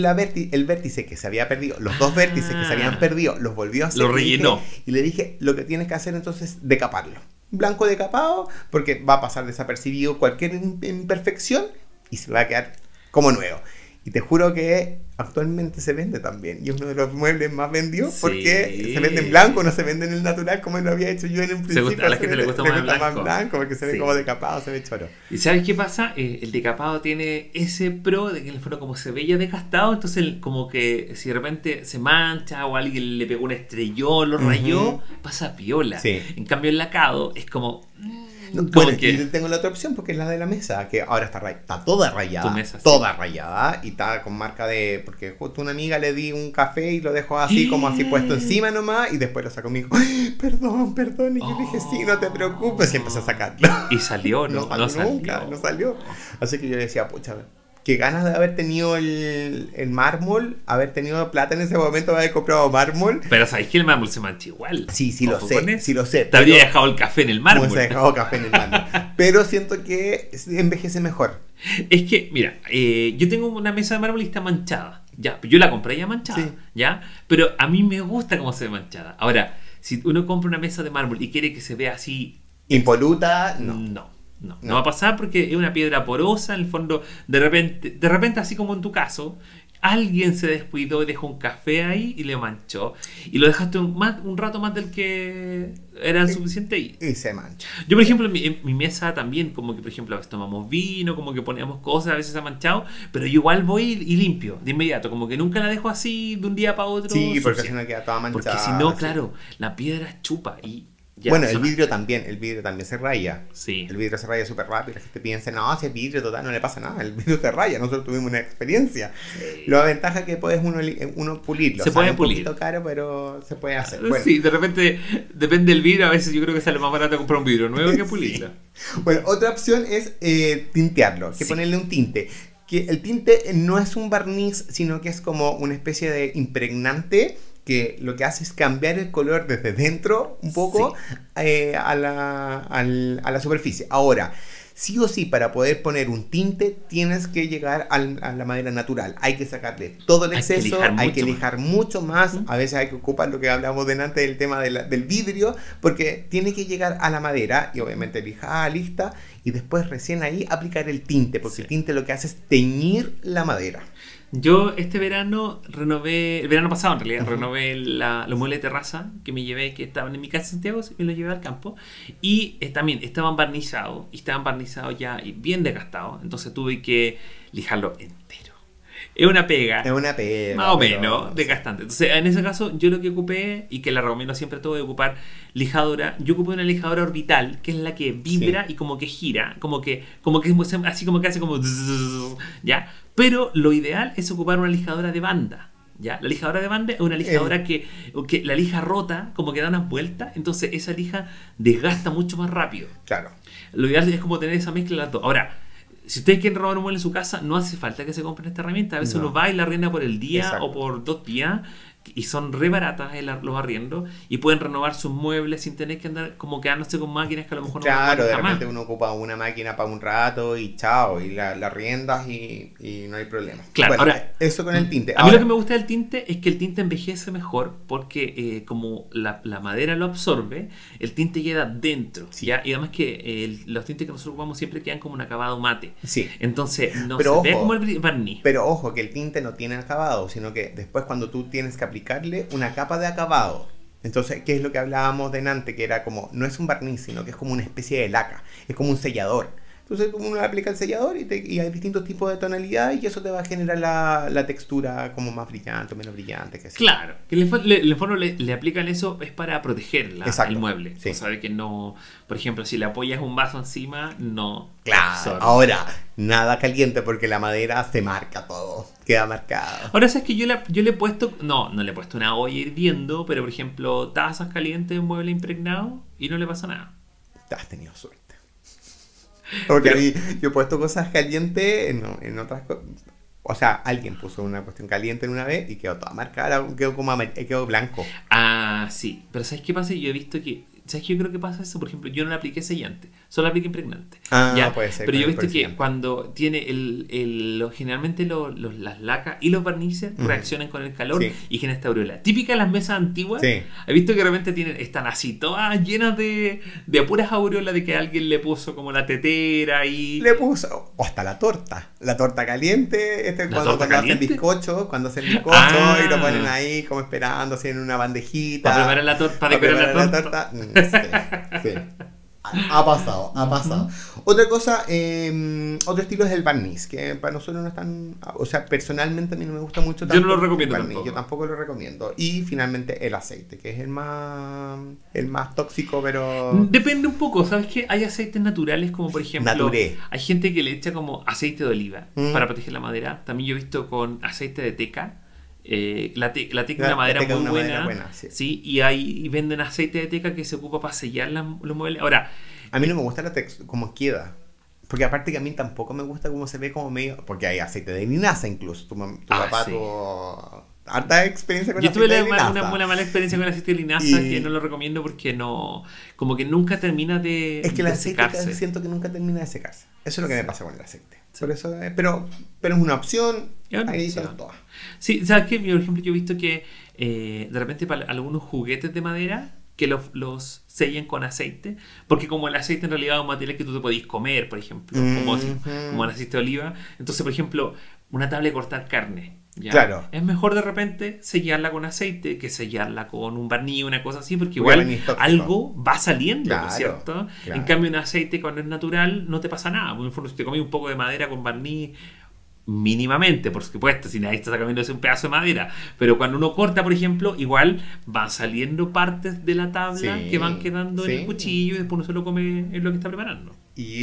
el vértice que se había perdido, los dos vértices que se habían perdido, los volvió a hacer. Lo rellenó. Y le dije, lo que tienes que hacer entonces es decaparlo. Blanco decapado, porque va a pasar desapercibido cualquier imperfección y se va a quedar como nuevo. Y te juro que actualmente se vende también. Y es uno de los muebles más vendidos porque se vende en blanco, no se vende en el natural como lo había hecho yo en un principio. A la gente le gusta más blanco porque se ve como decapado, se ve choro. ¿Y sabes qué pasa? El decapado tiene ese pro de que en el fondo como se ve ya desgastado, entonces como que si de repente se mancha o alguien le pegó un estrellón, lo rayó, pasa piola. Sí. En cambio el lacado es como... Bueno, y tengo la otra opción porque es la de la mesa, que ahora está toda rayada. Tu mesa, toda rayada y está con marca de... Porque justo una amiga le di un café y lo dejó así como así puesto encima nomás y después lo sacó y me dijo, perdón. Y yo dije, sí, no te preocupes. Y empecé a sacarlo. Y salió, no salió. Así que yo decía, pucha, qué ganas de haber tenido el mármol, haber tenido plata en ese momento, haber comprado mármol. Pero sabéis que el mármol se mancha igual. Sí, lo sé. Te habría dejado el café en el mármol. Se ha dejado café en el mármol. Pero siento que envejece mejor. Es que, mira, yo tengo una mesa de mármol y está manchada. Ya, yo la compré ya manchada, sí. ¿Ya? Pero a mí me gusta cómo se ve manchada. Ahora, si uno compra una mesa de mármol y quiere que se vea así... impoluta, No va a pasar porque es una piedra porosa, en el fondo, de repente así como en tu caso, alguien se descuidó y dejó un café ahí y le manchó. Y lo dejaste un rato más del que era suficiente y se mancha. Yo, por ejemplo, en mi mesa también, como que, por ejemplo, a veces tomamos vino, como que poníamos cosas, a veces se ha manchado, pero yo igual voy y limpio de inmediato, como que nunca la dejo así de un día para otro. Sí, porque si no queda toda manchada. Porque si no, claro, la piedra chupa y... Ya, bueno, el vidrio también se raya. Sí. El vidrio se raya súper rápido. La gente piensa, no, si es vidrio total no le pasa nada. El vidrio se raya, nosotros tuvimos una experiencia. Sí. La ventaja es que puedes uno pulirlo. Se puede pulir. Un poquito caro, pero se puede hacer. Bueno. Sí, de repente, depende del vidrio. A veces yo creo que sale más barato comprar un vidrio nuevo que pulirlo. Sí. Bueno, otra opción es tintearlo, que ponerle un tinte. Que el tinte no es un barniz, sino que es como una especie de impregnante que lo que hace es cambiar el color desde dentro un poco a la superficie. Ahora, sí o sí, para poder poner un tinte, tienes que llegar a la madera natural. Hay que sacarle todo el exceso, hay que lijar mucho más. A veces hay que ocupar lo que hablamos delante del tema del vidrio, porque tiene que llegar a la madera y obviamente lijada, lista, y después recién ahí aplicar el tinte, porque el tinte lo que hace es teñir la madera. Yo este verano el verano pasado en realidad, renové los muebles de terraza que me llevé, que estaban en mi casa en Santiago, me los llevé al campo y también estaban barnizados ya y bien desgastados, entonces tuve que lijarlo entero. Es una pega más o menos desgastante. Entonces en ese caso yo lo que ocupé, y que la recomiendo siempre a todo, de ocupar lijadora. Yo ocupé una lijadora orbital, que es la que vibra y como que gira, como que así como que hace como ya. Pero lo ideal es ocupar una lijadora de banda, ¿ya? La lijadora de banda es una lijadora que la lija rota, como que da unas vueltas, entonces esa lija desgasta mucho más rápido. Claro. Lo ideal es como tener esa mezcla de las dos. Ahora, si ustedes quieren robar un mueble en su casa, no hace falta que se compren esta herramienta. A veces uno va y la arrienda por el día o por 2 días y son re baratas los arriendos y pueden renovar sus muebles sin tener que andar como quedándose con máquinas que a lo mejor claro, no de repente uno ocupa una máquina para un rato y chao, y la arriendas y no hay problema. Claro, bueno, ahora, eso con el tinte. A mí lo que me gusta del tinte es que el tinte envejece mejor porque como la madera lo absorbe, el tinte queda dentro. Sí. ¿Ya? Y además que los tintes que nosotros ocupamos siempre quedan como un acabado mate. Sí. Entonces no se ve como el barniz. Pero ojo, que el tinte no tiene acabado, sino que después cuando tú tienes que aplicarle una capa de acabado. Entonces, ¿qué es lo que hablábamos delante? Que era como, no es un barniz, sino que es como una especie de laca, es como un sellador. Entonces uno aplica el sellador y hay distintos tipos de tonalidad y eso te va a generar la textura como más brillante o menos brillante. Que claro, que el fondo le aplican eso es para proteger el mueble. Sí. O sea, que no, por ejemplo, si le apoyas un vaso encima, no. Claro, ahora, nada caliente porque la madera se marca todo, queda marcado. Ahora, ¿sabes que yo le he puesto, no le he puesto una olla hirviendo, pero por ejemplo, tazas calientes de un mueble impregnado y no le pasa nada? Te has tenido suerte. Porque a mí, yo he puesto cosas calientes en otras cosas. O sea, alguien puso una cuestión caliente en una vez y quedó toda marcada, quedó blanco. Ah, sí. Pero ¿sabes qué pasa? Yo he visto que... ¿Sabes qué yo creo que pasa eso? Por ejemplo, yo no le apliqué sellante, solo le apliqué impregnante. ¿Ya? Puede ser. Pero yo he visto que cuando tiene generalmente las lacas y los barnices reaccionan con el calor y generan esta aureola. Típica de las mesas antiguas. Sí. He visto que realmente están así, todas llenas de puras aureolas de que alguien le puso como la tetera y... Le puso, o hasta la torta caliente, cuando hacen bizcocho, y lo ponen ahí como esperando, así en una bandejita. Para preparar la torta, para decorar la torta. Sí. Ha pasado. Otra cosa, otro estilo es el barniz, que para nosotros no es tan... O sea, personalmente a mí no me gusta mucho tanto. Yo no lo recomiendo yo tampoco lo recomiendo. Y finalmente el aceite, que es el más tóxico, pero... Depende un poco, ¿sabes qué? Hay aceites naturales como por ejemplo... Hay gente que le echa como aceite de oliva para proteger la madera. También yo he visto con aceite de teca. La teca es una madera muy buena, sí, y venden aceite de teca que se ocupa para sellar los muebles. Ahora, a mí no me gusta la textura, como queda. Porque aparte que a mí tampoco me gusta cómo se ve como medio... Porque hay aceite de linaza incluso. Tu papá tuvo harta experiencia con aceite de linaza. Yo tuve una mala experiencia con aceite de linaza que no lo recomiendo porque no... Como que nunca termina de Es que el aceite siento que nunca termina de secarse. Eso es lo que me pasa con el aceite. Por eso, pero es una opción. Ahí están todas. Sí, ¿sabes qué? Por ejemplo, yo he visto que de repente para algunos juguetes de madera que los sellan con aceite, porque como el aceite en realidad es un material que tú te podís comer, por ejemplo, como el aceite de oliva. Entonces, por ejemplo, una tabla de cortar carne. ¿Ya? Claro. Es mejor de repente sellarla con aceite que sellarla con un barniz, una cosa así, porque igual algo va saliendo, claro, ¿no es cierto? Claro. En cambio, un aceite cuando es natural no te pasa nada. Por ejemplo, si te comes un poco de madera con barniz, mínimamente, por supuesto, si nadie está comiéndose un pedazo de madera, pero cuando uno corta, por ejemplo, igual van saliendo partes de la tabla que van quedando en el cuchillo y después uno se lo come en lo que está preparando.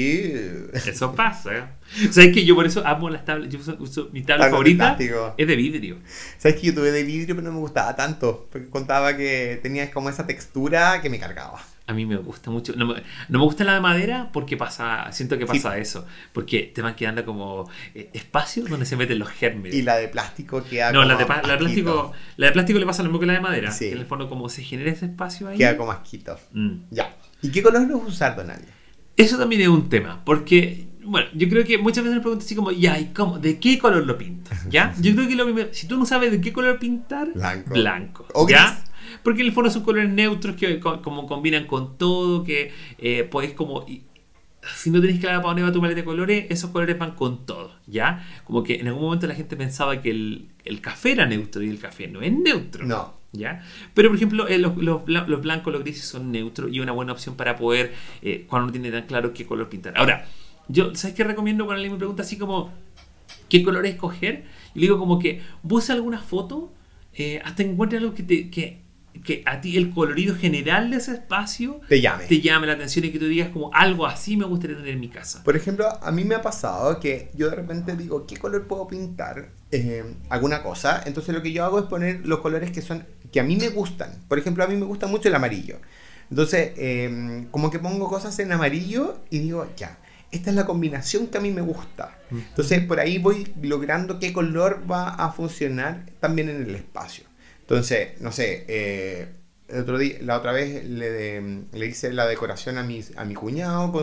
Eso pasa. ¿Sabes que yo por eso amo las tablas? Yo uso mi tabla favorita es de vidrio. ¿Sabes que yo tuve de vidrio pero no me gustaba tanto? Porque contaba que tenía como esa textura que me cargaba. A mí me gusta mucho. No me gusta la de madera porque siento que pasa eso. Porque te van quedando como espacios donde se meten los gérmenes. Y la de plástico queda como la de plástico le pasa lo mismo que la de madera. Sí. Que en el fondo como se genera ese espacio ahí. Queda como asquito. Ya. ¿Y qué color nos usar, Donaldo? Eso también es un tema. Porque, bueno, yo creo que muchas veces me preguntan así como, ya, ¿y cómo? ¿De qué color lo pinto? ¿Ya? Yo creo que lo primero, si tú no sabes de qué color pintar, blanco. ¿O gris? ¿Ya? Porque en el fondo son colores neutros que como combinan con todo, que podés como... si no tenés claro para dónde va tu paleta de colores, esos colores van con todo, ¿ya? Como que en algún momento la gente pensaba que el café era neutro y el café no es neutro. No. ¿Ya? Pero por ejemplo los blancos, los grises son neutros y una buena opción para poder cuando no tiene tan claro qué color pintar. Ahora, yo, ¿sabes qué recomiendo cuando alguien me pregunta así como qué color escoger? Y le digo como que busca alguna foto hasta encuentre algo que a ti el colorido general de ese espacio te llame la atención y que tú digas como algo así me gustaría tener en mi casa. Por ejemplo, a mí me ha pasado que yo de repente digo, ¿qué color puedo pintar? Alguna cosa. Entonces lo que yo hago es poner los colores que a mí me gustan. Por ejemplo, a mí me gusta mucho el amarillo. Entonces, como que pongo cosas en amarillo y digo, ya, esta es la combinación que a mí me gusta. Entonces, por ahí voy logrando qué color va a funcionar también en el espacio. Entonces, no sé, la otra vez le hice la decoración a mi cuñado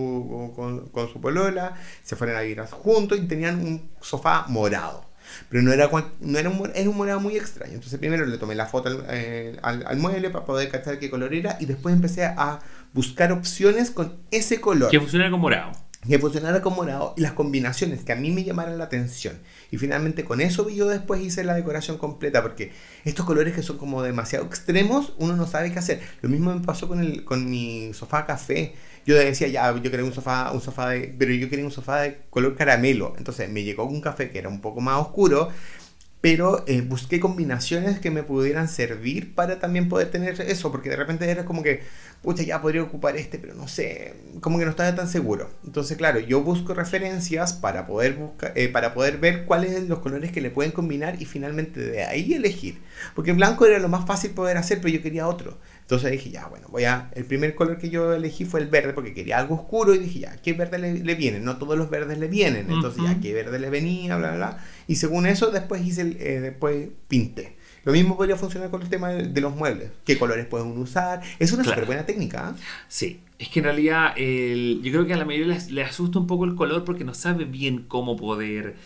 con su polola, se fueron a vivir juntos y tenían un sofá morado. Pero era un morado muy extraño. Entonces primero le tomé la foto al mueble para poder cachar qué color era y después empecé a buscar opciones con ese color. Que funcionara con morado. Que funcionara con morado y las combinaciones que a mí me llamaran la atención. Y finalmente con eso yo después hice la decoración completa, porque estos colores que son como demasiado extremos, uno no sabe qué hacer. Lo mismo me pasó con mi sofá café. Yo decía, ya, yo quería pero yo quería un sofá de color caramelo. Entonces me llegó un café que era un poco más oscuro, pero busqué combinaciones que me pudieran servir para también poder tener eso, porque de repente era como que, pucha, ya podría ocupar pero no sé, como que no estaba tan seguro. Entonces, claro, yo busco referencias para poder ver cuáles son los colores que le pueden combinar y finalmente de ahí elegir. Porque el blanco era lo más fácil poder hacer, pero yo quería otro. Entonces dije, ya, bueno, el primer color que yo elegí fue el verde, porque quería algo oscuro, y dije, ya, ¿qué verde le viene? No todos los verdes le vienen, entonces ya, ¿qué verde le venía? Bla, bla, bla. Y según eso, después después pinté. Lo mismo podría funcionar con el tema de los muebles. ¿Qué colores pueden usar? Es una súper buena técnica, ¿eh? Sí, es que en realidad yo creo que a la mayoría le asusta un poco el color porque no sabe bien cómo poder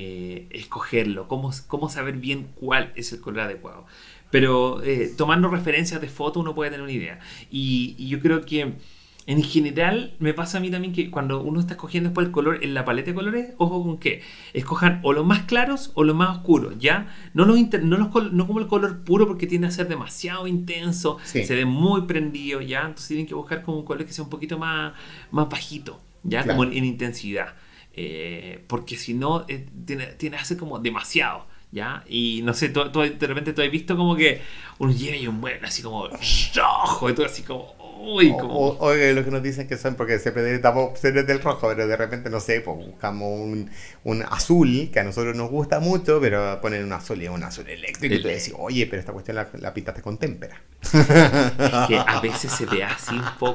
escogerlo, cómo saber bien cuál es el color adecuado. Pero tomando referencias de fotos uno puede tener una idea. Y yo creo que en general me pasa a mí también que cuando uno está escogiendo después el color en la paleta de colores, ojo con que escojan o los más claros o los más oscuros, ¿ya? No como el color puro porque tiende a ser demasiado intenso, sí. Se ve muy prendido, ¿ya? Entonces tienen que buscar como un color que sea un poquito más bajito, ¿ya? Claro. Como en intensidad. Porque si no, tiene a ser como demasiado, ¿ya? Y no sé, de repente tú has visto como que uno llega y un mueble así como rojo y todo así como... Oye, lo que nos dicen que son porque siempre estamos opciones del rojo, pero de repente, no sé, pues buscamos un azul que a nosotros nos gusta mucho, pero ponen un azul y es un azul eléctrico y tú decís, oye, pero esta cuestión la pintaste con témpera. Es que a veces se ve así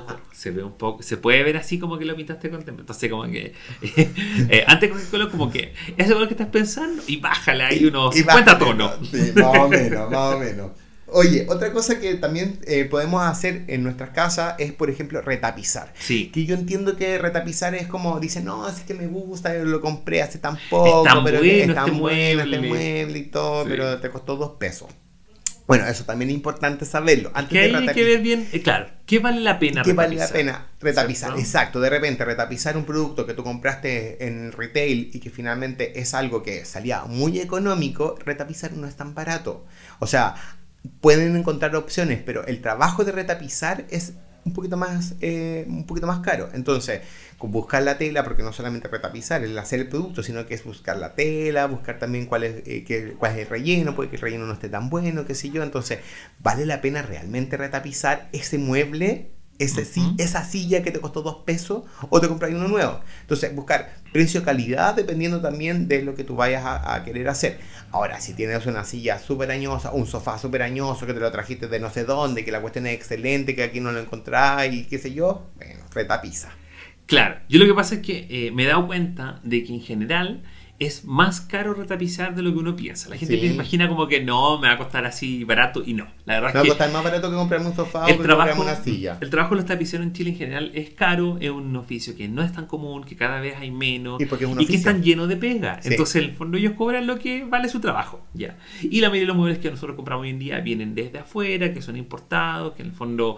un poco, se puede ver así como que lo pintaste con témpera. Entonces como que antes con el color como que ese color que estás pensando y bájale ahí unos 50 tonos. Sí, más o menos. Oye, otra cosa que también podemos hacer en nuestras casas es, por ejemplo, retapizar. Sí. Que yo entiendo que retapizar es como, dicen, no, es que me gusta, lo compré hace tan poco, pero es tan bueno este mueble y todo, sí. Pero te costó $2. Bueno, eso también es importante saberlo. Antes que hay que ver bien, claro, ¿qué vale la pena retapizar? ¿Qué vale la pena retapizar? ¿Cierto? Exacto, de repente retapizar un producto que tú compraste en retail y que finalmente es algo que salía muy económico, retapizar no es tan barato. O sea, pueden encontrar opciones, pero el trabajo de retapizar es un poquito más caro. Entonces, buscar la tela, porque no solamente retapizar, es hacer el producto, sino que es buscar la tela, buscar también cuál es el relleno, puede que el relleno no esté tan bueno, qué sé yo. Entonces, ¿vale la pena realmente retapizar ese mueble? Esa silla que te costó $2 o te compras uno nuevo. Entonces buscar precio-calidad dependiendo también de lo que tú vayas a querer hacer. Ahora, si tienes una silla súper añosa, un sofá súper añoso que te lo trajiste de no sé dónde, que la cuestión es excelente, que aquí no lo encontrás y qué sé yo, bueno, retapiza. Claro, yo lo que pasa es que me he dado cuenta de que en general es más caro retapizar de lo que uno piensa. La gente imagina como que no, me va a costar así barato, y no. La verdad me va a costar más barato que comprarme un sofá o que comprarme una silla. El trabajo de los tapiceros en Chile en general es caro, es un oficio que no es tan común, que cada vez hay menos y que están llenos de pega. Sí. Entonces, en el fondo, ellos cobran lo que vale su trabajo. ¿Ya? Y la mayoría de los muebles que nosotros compramos hoy en día vienen desde afuera, que son importados, que en el fondo...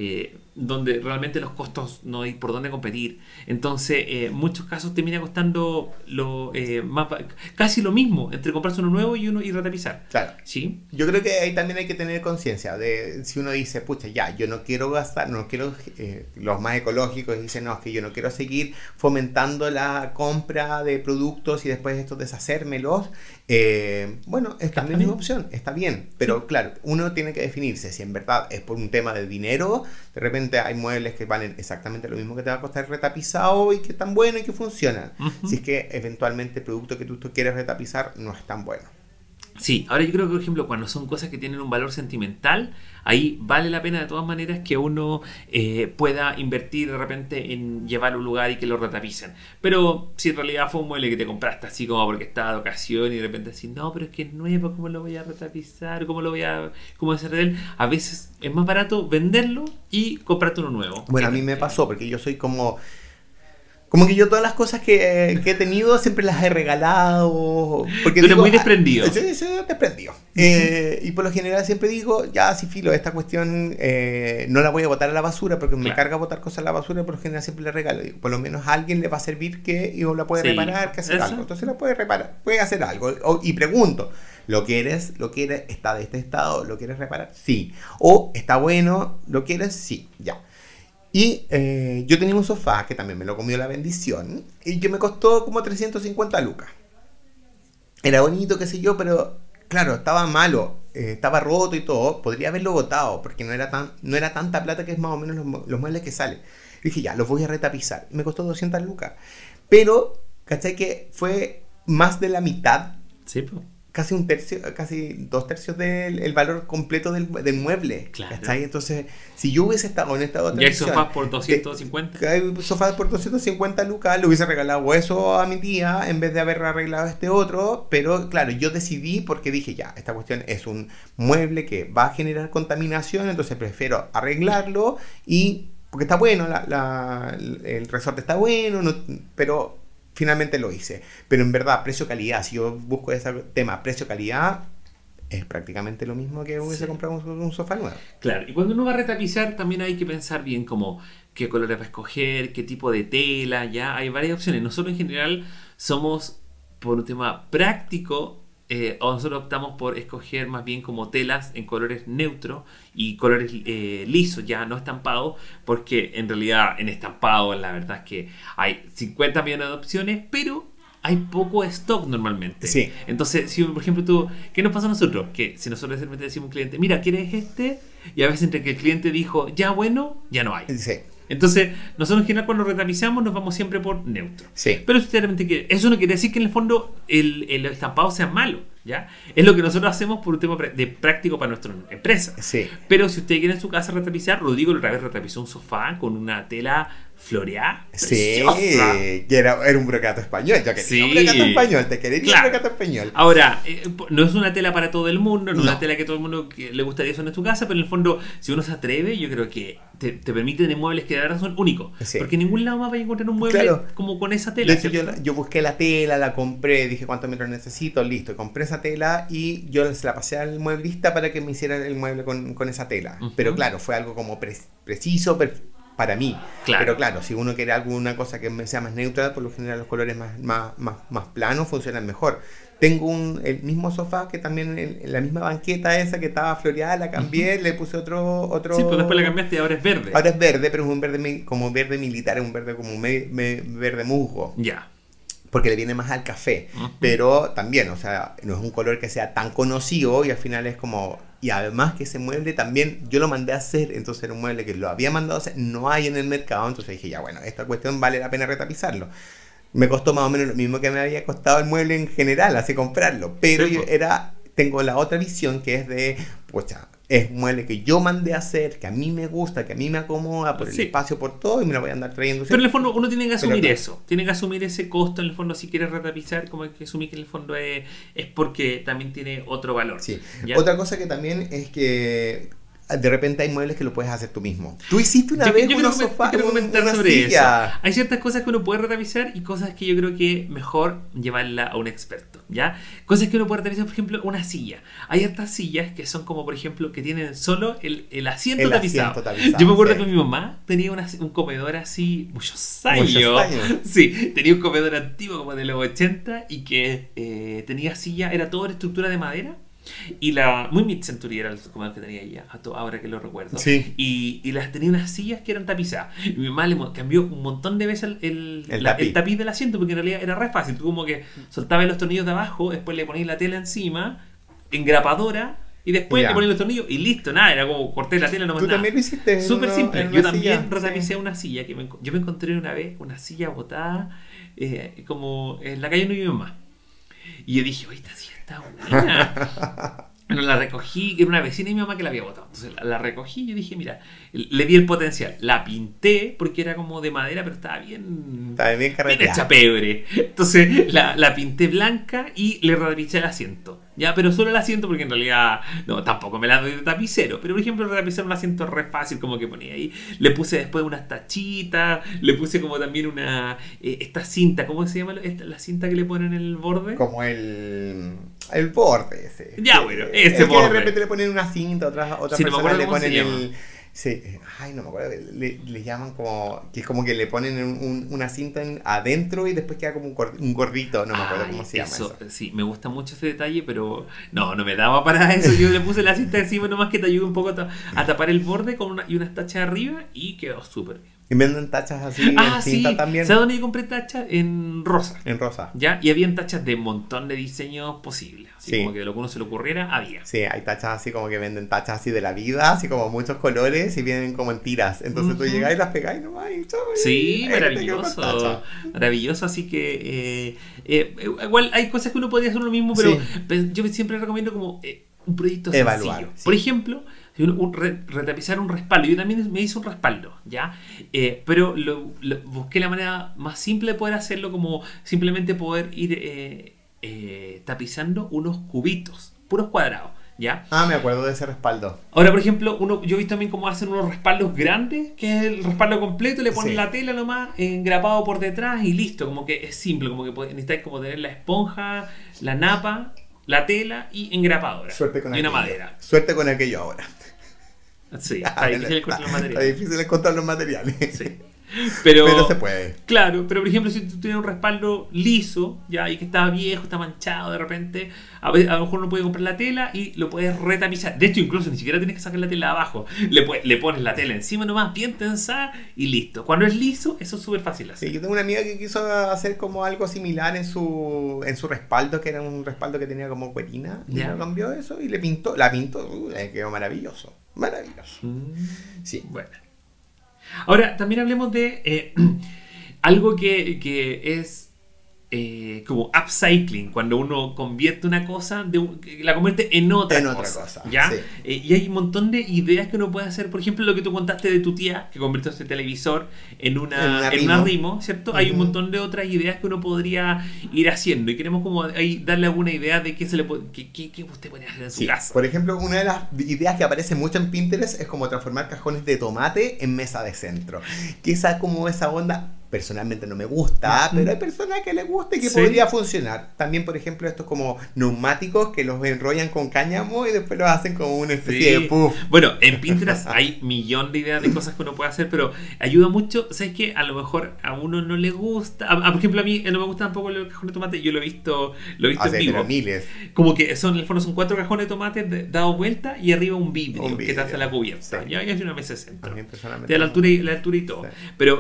donde realmente los costos no hay por dónde competir. Entonces, en muchos casos termina costando casi lo mismo entre comprarse uno nuevo y retapizar. Claro. ¿Sí? Yo creo que ahí también hay que tener conciencia de si uno dice, pucha, ya, yo no quiero gastar, no quiero, los más ecológicos dicen, no, es que yo no quiero seguir fomentando la compra de productos y después esto deshacérmelos. Bueno, es también una opción, está bien, pero sí. Claro, uno tiene que definirse si en verdad es por un tema de dinero. De repente hay muebles que valen exactamente lo mismo que te va a costar retapizado y que están buenos y que funcionan. Si es que eventualmente el producto que tú quieres retapizar no es tan bueno. Sí, ahora yo creo que, por ejemplo, cuando son cosas que tienen un valor sentimental, ahí vale la pena de todas maneras que uno pueda invertir de repente en llevarlo a un lugar y que lo retapicen. Pero si en realidad fue un mueble que te compraste así como porque estaba de ocasión y de repente decís, no, pero es que es nuevo, ¿cómo lo voy a retapizar? ¿Cómo hacer de él? A veces es más barato venderlo y comprarte uno nuevo. Bueno, a mí me pasó porque yo soy como que yo todas las cosas que he tenido siempre las he regalado. Porque tú eres muy desprendido. Soy desprendido. Y por lo general siempre digo, ya sí filo, esta cuestión no la voy a botar a la basura porque me carga botar cosas a la basura, por lo general siempre le regalo. Digo, por lo menos a alguien le va a servir que yo la puede reparar, que hacer algo. Entonces la puede reparar, puede hacer algo. Y pregunto, ¿lo quieres? ¿Está de este estado? ¿Lo quieres reparar? Sí. O ¿está bueno? ¿Lo quieres? Sí. Ya. Y yo tenía un sofá que también me lo comió la bendición y que me costó como 350 lucas. Era bonito, qué sé yo, pero claro, estaba malo, estaba roto y todo. Podría haberlo botado porque no era tanta plata, que es más o menos los muebles que salen. Y dije, ya, los voy a retapizar. Y me costó 200 lucas. Pero, ¿cachai? Que fue más de la mitad. Sí, pues. Casi un tercio, casi 2/3 del valor completo del mueble. Claro. ¿Está? Entonces, si yo hubiese estado en esta otra y hay sofás por 250. Hay sofás por 250 lucas, le hubiese regalado eso a mi tía en vez de haber arreglado este otro. Pero claro, yo decidí porque dije, ya, esta cuestión es un mueble que va a generar contaminación, entonces prefiero arreglarlo y porque está bueno, el resorte está bueno, pero finalmente lo hice. Pero en verdad, precio-calidad, si yo busco ese tema precio-calidad, es prácticamente lo mismo que hubiese comprado un sofá nuevo. Claro, y cuando uno va a retapizar también hay que pensar bien como qué colores va a escoger, qué tipo de tela, ya hay varias opciones. Nosotros en general somos, por un tema práctico, o nosotros optamos por escoger más bien como telas en colores neutros y colores lisos, ya no estampados, porque en realidad en estampado la verdad es que hay 50 millones de opciones, pero hay poco stock normalmente. Sí. Entonces, si por ejemplo ¿qué nos pasa a nosotros? Que si nosotros de repente decimos a un cliente, mira, ¿quieres este? Y a veces entre que el cliente dijo, ya bueno, ya no hay. Sí. Entonces, nosotros en general cuando retapizamos nos vamos siempre por neutro. Sí. Pero sinceramente, eso no quiere decir que en el fondo el estampado sea malo, ¿ya? Es lo que nosotros hacemos por un tema de práctico para nuestra empresa. Sí. Pero si usted quiere en su casa retapizar, Rodrigo otra vez retapizó un sofá con una tela floreada. Sí, que era un brocato español. Yo quería un brocato español, te quería un brocato español. Ahora, no es una tela para todo el mundo, no es una tela que todo el mundo le gustaría eso en tu casa, pero en el fondo, si uno se atreve, yo creo que te permite tener muebles que de verdad son únicos. Sí. Porque en ningún lado más vas a encontrar un mueble como con esa tela. De hecho, yo busqué la tela, la compré, dije cuántos metros necesito, listo. Compré esa tela y yo se la pasé al mueblista para que me hiciera el mueble con esa tela. Pero claro, fue algo como preciso, para mí. Claro. Pero claro, si uno quiere alguna cosa que sea más neutra, por lo general los colores más planos funcionan mejor. Tengo el mismo sofá que también en la misma banqueta esa que estaba floreada, la cambié, le puse otro... Sí, pues después la cambiaste y ahora es verde. Ahora es verde, pero es un verde como verde militar, es un verde como verde musgo. Ya. Porque le viene más al café. Pero también, o sea, no es un color que sea tan conocido y al final es como... Y además que ese mueble también yo lo mandé a hacer, entonces era un mueble que lo había mandado a hacer, no hay en el mercado, entonces dije, ya bueno, esta cuestión vale la pena retapizarlo. Me costó más o menos lo mismo que me había costado el mueble en general, así comprarlo, pero sí, tengo la otra visión que es de, pues es un mueble que yo mandé a hacer, que a mí me gusta, que a mí me acomoda por el espacio, por todo, y me lo voy a andar trayendo. Pero en el fondo uno tiene que asumir eso, tiene que asumir ese costo en el fondo si quieres retapizar, como que asumir que en el fondo es porque también tiene otro valor. Sí. Otra cosa que también es que de repente hay muebles que lo puedes hacer tú mismo. Tú hiciste una vez un sofá, una silla. Eso. Hay ciertas cosas que uno puede retapizar y cosas que yo creo que mejor llevarla a un experto, ¿ya? Cosas que uno puede retapizar, por ejemplo, una silla. Hay estas sillas que son como, por ejemplo, que tienen solo el asiento tapizado. Yo me acuerdo que mi mamá tenía un comedor así, muchos años. Sí, tenía un comedor antiguo como de los 80 y que tenía silla, era toda estructura de madera. Y muy mid-century era el comedor que tenía ella, ahora que lo recuerdo. Sí. Y las tenía unas sillas que eran tapizadas. Y mi mamá le cambió un montón de veces el tapiz del asiento, porque en realidad era re fácil. Tú como que soltabas los tornillos de abajo, después le ponías la tela encima, engrapadora, y después le ponías los tornillos y listo, nada, era como corté la tela, no más nada. ¿Tú también lo hiciste? Súper simple. Yo también retapicé una silla, yo me encontré una vez una silla botada como en la calle de mi mamá. Y yo dije, oye, esta silla está buena. Bueno, la recogí, era una vecina y mi mamá que la había botado. Entonces la recogí y yo dije, mira, le vi el potencial. La pinté porque era como de madera, pero estaba bien hecha pebre. Entonces la pinté blanca y le retapicé el asiento. Ya, pero solo el asiento porque en realidad, no, tampoco me la doy de tapicero. Pero por ejemplo, retapizar un asiento re fácil, como que ponía ahí. Le puse después unas tachitas, le puse como también esta cinta, ¿cómo se llama? La cinta que le ponen en el borde. Como el borde ese. Ya, bueno, ese borde. Que de repente le ponen una cinta, otras sí, personas no le ponen el... Sí, ay, no me acuerdo, le llaman como... Que es como que le ponen una cinta adentro y después queda como un gorrito, no me acuerdo cómo se llama eso. Sí, me gusta mucho ese detalle, pero no me daba para eso. Yo le puse la cinta encima nomás que te ayude un poco a tapar el borde con y unas tachas arriba y quedó súper bien. ¿Y venden tachas así en cinta también? ¿Sabes dónde yo compré tachas? En rosa. En rosa. ¿Ya? Y habían tachas de un montón de diseños posibles. Así como que de lo que uno se le ocurriera, había. Sí, hay tachas así como que venden tachas así de la vida, así como muchos colores y vienen como en tiras. Entonces tú llegás y las pegás y nomás y chau. Sí, maravilloso. Maravilloso, así que igual hay cosas que uno podría hacer lo mismo, pero yo siempre recomiendo como un proyecto sencillo. Sí. Por ejemplo, retapizar un respaldo. Yo también me hice un respaldo, ¿ya? Pero busqué la manera más simple de poder hacerlo, como simplemente poder ir tapizando unos cubitos, puros cuadrados, ¿ya? Me acuerdo de ese respaldo. Ahora, por ejemplo, yo he visto también cómo hacen unos respaldos grandes, que es el respaldo completo, le ponen la tela nomás, engrapado por detrás y listo, como que es simple, como que necesitáis como tener la esponja, la napa, la tela y engrapadora. Suerte con y una madera. Suerte con aquello ahora. Sí, está difícil encontrar los materiales. Está difícil encontrar los materiales. Sí. Pero se puede. Claro, pero por ejemplo, si tú tienes un respaldo liso, ya, y que está viejo, está manchado de repente, a lo mejor no puedes comprar la tela y lo puedes retapizar. De hecho, incluso ni siquiera tienes que sacar la tela de abajo. Le pones la tela encima nomás, bien tensada y listo. Cuando es liso, eso es súper fácil hacer. Sí, yo tengo una amiga que quiso hacer como algo similar en su respaldo, que era un respaldo que tenía como cuerina, y lo cambió eso y la pintó, quedó maravilloso. Maravilloso. Sí. Bueno. Ahora, también hablemos de algo que es como upcycling, cuando uno convierte una cosa, la convierte en otra cosa. ¿Ya? Sí. Y hay un montón de ideas que uno puede hacer. Por ejemplo, lo que tú contaste de tu tía, que convirtió este televisor en una Rimo, ¿cierto? Hay un montón de otras ideas que uno podría ir haciendo. Y queremos como ahí darle alguna idea de qué usted puede hacer en su casa. Por ejemplo, una de las ideas que aparece mucho en Pinterest es como transformar cajones de tomate en mesa de centro. Que esa onda... Personalmente no me gusta, pero hay personas que les gusta y que podría funcionar. También, por ejemplo, estos como neumáticos que los enrollan con cáñamo y después los hacen como una especie de puff. Bueno, en Pinterest hay millón de ideas de cosas que uno puede hacer, pero ayuda mucho. ¿Sabes qué? A lo mejor a uno no le gusta. Por ejemplo, a mí no me gusta tampoco el cajón de tomate. Yo lo he visto en vivo. Miles. Como que en el fondo son 4 cajones de tomate dados vuelta y arriba un vidrio que te hace la cubierta. Ya es una mesa de centro. De la altura y todo. Sí. Pero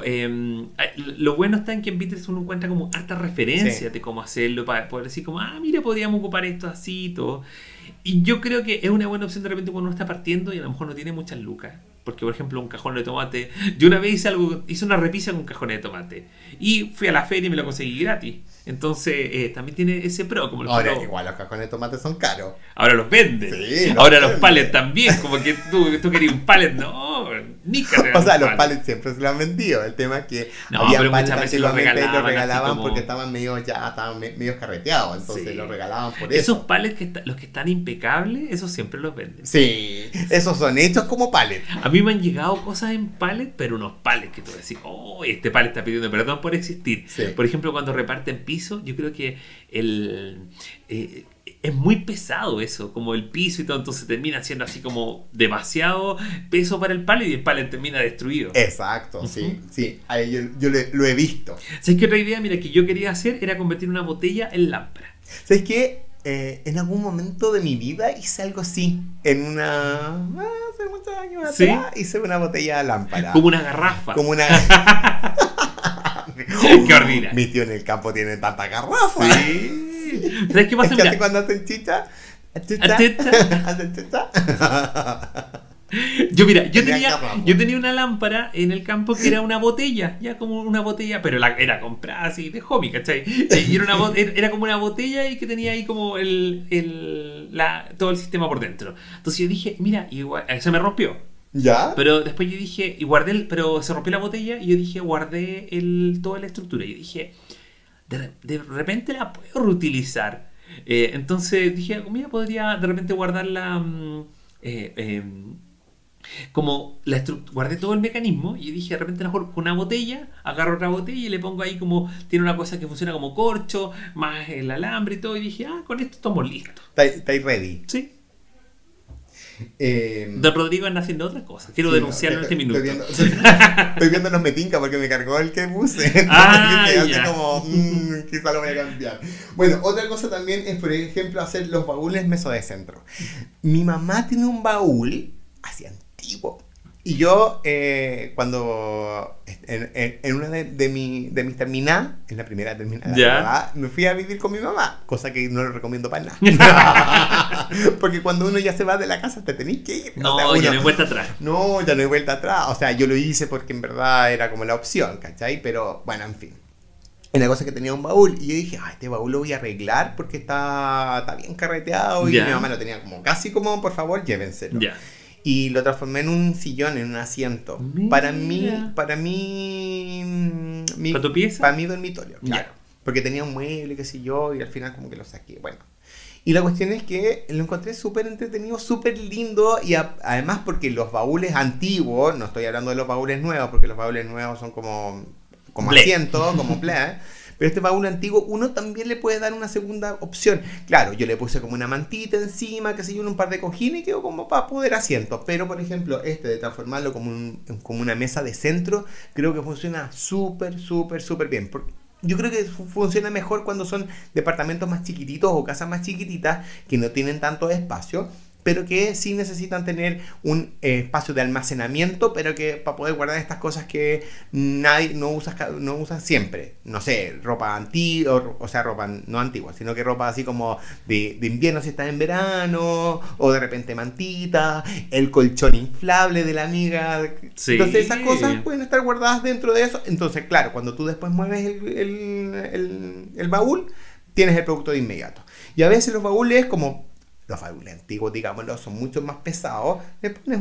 lo bueno está en que en Pinterest uno encuentra como hartas referencias de cómo hacerlo, para poder decir como, mira, podríamos ocupar esto así y todo. Y yo creo que es una buena opción de repente cuando uno está partiendo y a lo mejor no tiene muchas lucas. Porque, por ejemplo, un cajón de tomate... Yo una vez hice una repisa con un cajón de tomate. Y fui a la feria y me lo conseguí gratis. Entonces, también tiene ese pro. Como ahora, igual los cajones de tomate son caros. Ahora los venden. Sí, ahora los pallets también. Como que tú querías un pallet. No, ni que o sea, los pallets siempre se lo han vendido. El tema es que había muchas veces los regalaban como... porque estaban medio carreteados. Entonces los regalaban por eso. Esos pallets, los que están impecables, esos siempre los venden. Sí, esos son hechos como pallets. A mí me han llegado cosas en pallet, pero unos pallets que tú decís, este pallet está pidiendo perdón por existir. Sí. Por ejemplo, cuando reparten piso, yo creo que es muy pesado eso, como el piso y todo, entonces termina siendo así como demasiado peso para el pallet y el pallet termina destruido. Exacto, sí. Ahí yo lo he visto. ¿Sabes qué otra idea? Mira, que yo quería hacer era convertir una botella en lámpara. ¿Sabes qué? En algún momento de mi vida hice algo así. Hace muchos años atrás hice una botella de lámpara. Como una garrafa. Qué ordinario. Mi tío en el campo tiene tanta garrafa. Sí. ¿Sabes qué pasa? Es que cuando hacen chicha. Hacen chicha. Mira, yo tenía una lámpara en el campo que era una botella, ya como una botella, pero era comprada así de hobby, ¿cachai? Y era como una botella y que tenía ahí como todo el sistema por dentro. Entonces yo dije, mira, igual, se me rompió. ¿Ya? Pero después yo dije, y guardé, pero se rompió la botella y yo dije, guardé toda la estructura. Y yo dije, de repente la puedo reutilizar. Entonces dije, mira, podría de repente guardarla... como guardé todo el mecanismo y dije de repente a lo mejor con una botella agarro otra botella y le pongo ahí como tiene una cosa que funciona como corcho más el alambre y todo y dije con esto estamos listos. ¿Estáis ready? Sí. Don Rodrigo anda haciendo otra cosa. Quiero denunciarlo en este minuto. Estoy viendo los metinca porque me cargó el que puse. Entonces como quizá lo voy a cambiar. Bueno, otra cosa también es, por ejemplo, hacer los baúles mesodecentro. Mi mamá tiene un baúl así antiguo. Y yo, cuando en una de mis terminadas, en la primera terminada, me fui a vivir con mi mamá, cosa que no lo recomiendo para nada. Porque cuando uno ya se va de la casa, te tenés que ir. No, o sea, ya no hay vuelta atrás. No, ya no hay vuelta atrás. O sea, yo lo hice porque en verdad era como la opción, ¿cachai? Pero, bueno, en fin. Y la cosa es que tenía un baúl y yo dije, este baúl lo voy a arreglar porque está bien carreteado. Y mi mamá lo tenía como casi como, por favor, llévenselo. Y lo transformé en un sillón, en un asiento. Mira. Para tu pieza. Para mi dormitorio, claro. Porque tenía un mueble, qué sé yo, y al final como que lo saqué. Bueno. Y la cuestión es que lo encontré súper entretenido, súper lindo. Y además porque los baúles antiguos, no estoy hablando de los baúles nuevos, porque los baúles nuevos son como asientos, como play. Pero este baúl antiguo, uno también le puede dar una segunda opción. Claro, yo le puse como una mantita encima, qué sé yo, un par de cojines y quedó como para poder asiento. Pero, por ejemplo, de transformarlo como una mesa de centro, creo que funciona súper, súper, súper bien. Porque yo creo que funciona mejor cuando son departamentos más chiquititos o casas más chiquititas que no tienen tanto espacio, pero que sí necesitan tener un espacio de almacenamiento, pero que para poder guardar estas cosas que nadie no usa siempre. No sé, ropa antigua, o sea, ropa no antigua, sino que ropa así como de invierno si está en verano, o de repente mantita, el colchón inflable de la amiga. Sí. Entonces esas cosas pueden estar guardadas dentro de eso. Entonces, claro, cuando tú después mueves el baúl, tienes el producto de inmediato. Y a veces los baúles, como los baúles antiguos, digámoslo, son mucho más pesados. Les pones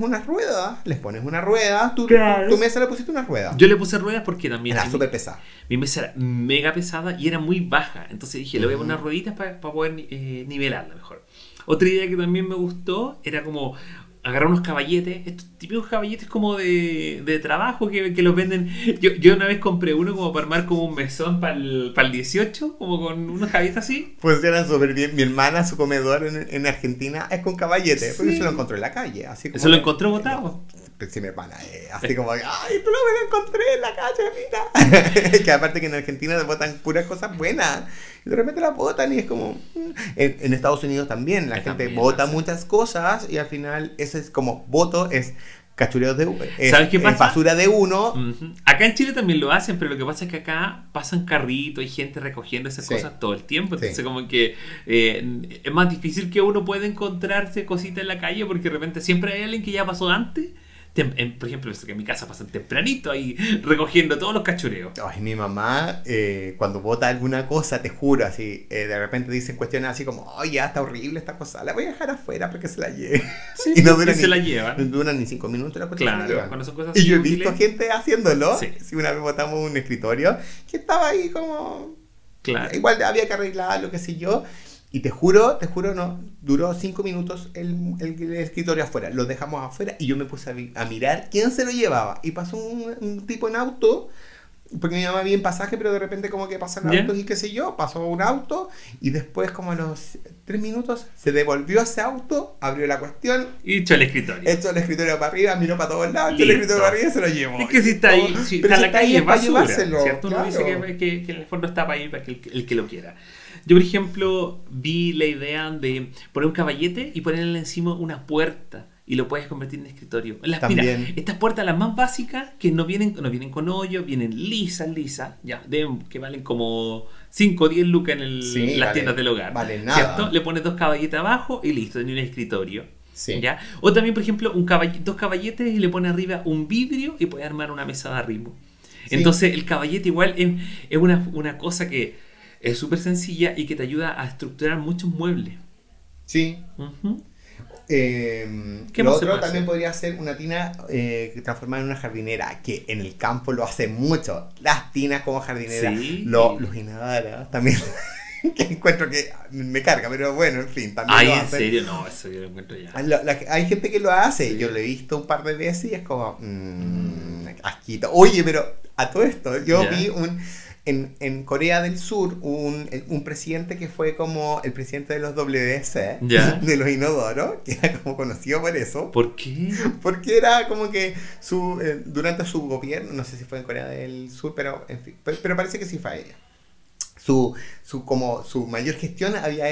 una rueda. Tu mesa le pusiste una rueda. Yo le puse ruedas porque también era súper pesada. Mi mesa era mega pesada y era muy baja. Entonces dije, le voy a poner unas rueditas para poder nivelarla mejor. Otra idea que también me gustó era como agarrar unos caballetes, estos típicos caballetes como de trabajo que los venden. Yo una vez compré uno como para armar como un mesón para el 18, como con unos caballetes así. Funcionan súper bien. Mi hermana, su comedor en Argentina es con caballetes, sí. Porque se lo encontró en la calle. Así como ¿eso lo encontró botado? Sí, mi hermana, así como, ¡ay, tú lo encontré en la calle, mira! Que aparte que en Argentina se botan puras cosas buenas. Y de repente la botan y es como... En Estados Unidos también la gente bota muchas cosas y al final ese es como voto, es cachureo ¿sabes qué pasa? Basura de uno. Acá en Chile también lo hacen, pero lo que pasa es que acá pasan carritos, hay gente recogiendo esas cosas todo el tiempo. Entonces como que es más difícil que uno pueda encontrarse cositas en la calle porque de repente siempre hay alguien que ya pasó antes. Por ejemplo, que en mi casa pasan tempranito ahí recogiendo todos los cachureos. Ay, mi mamá, cuando bota alguna cosa, te juro, así, de repente dicen cuestiones así como, ay, ya está horrible esta cosa, la voy a dejar afuera para que se la lleve. Sí, y no se la llevan. No duran ni 5 minutos la cuestión. Claro, cuando son cosas y yo he visto gente haciéndolo. Sí. Si una vez botamos un escritorio que estaba ahí como... Claro. Igual había que arreglarlo, qué sé yo. Y te juro, no, duró 5 minutos el escritorio afuera. Lo dejamos afuera y yo me puse a mirar quién se lo llevaba. Y pasó un tipo en auto, porque mi mamá había en pasaje, pero de repente como que pasan autos y qué sé yo, pasó un auto y después como a los 3 minutos se devolvió a ese auto, abrió la cuestión. Y echó el escritorio. Echó el escritorio para arriba, miró para todos lados, echó el escritorio para arriba y se lo llevó. Es que si está ahí, si está en la calle es basura, ¿cierto? Claro. Uno dice que en el fondo está para ir para el que lo quiera. Yo, por ejemplo, vi la idea de poner un caballete y ponerle encima una puerta y lo puedes convertir en escritorio. Mira, estas puertas, las más básicas, que no vienen con hoyo, vienen lisas, ya, que valen como 5 o 10 lucas en las tiendas del hogar. Vale nada. ¿Cierto? Le pones 2 caballetes abajo y listo, tenés un escritorio. Sí. ¿Ya? O también, por ejemplo, dos caballetes y le pone arriba un vidrio y puede armar una mesa de arrimo. Sí. Entonces, el caballete igual es una cosa que es súper sencilla y que te ayuda a estructurar muchos muebles. Sí. Lo otro también podría ser una tina transformada en una jardinera, que en el campo lo hace mucho. Las tinas como jardinera, sí. Los inadoros también. Que encuentro que me carga, pero bueno, en fin, también ay, lo ¿en hacen. serio? No, eso yo lo encuentro ya. Hay gente que lo hace, sí. Yo lo he visto un par de veces y es como asquito. Oye, pero a todo esto, yo vi en Corea del Sur un presidente que fue como el presidente de los WC, de los inodoros, que era como conocido por eso. ¿Por qué? Porque era como que durante su gobierno, no sé si fue en Corea del Sur, pero en fin, pero parece que sí fue ella. Su mayor gestión había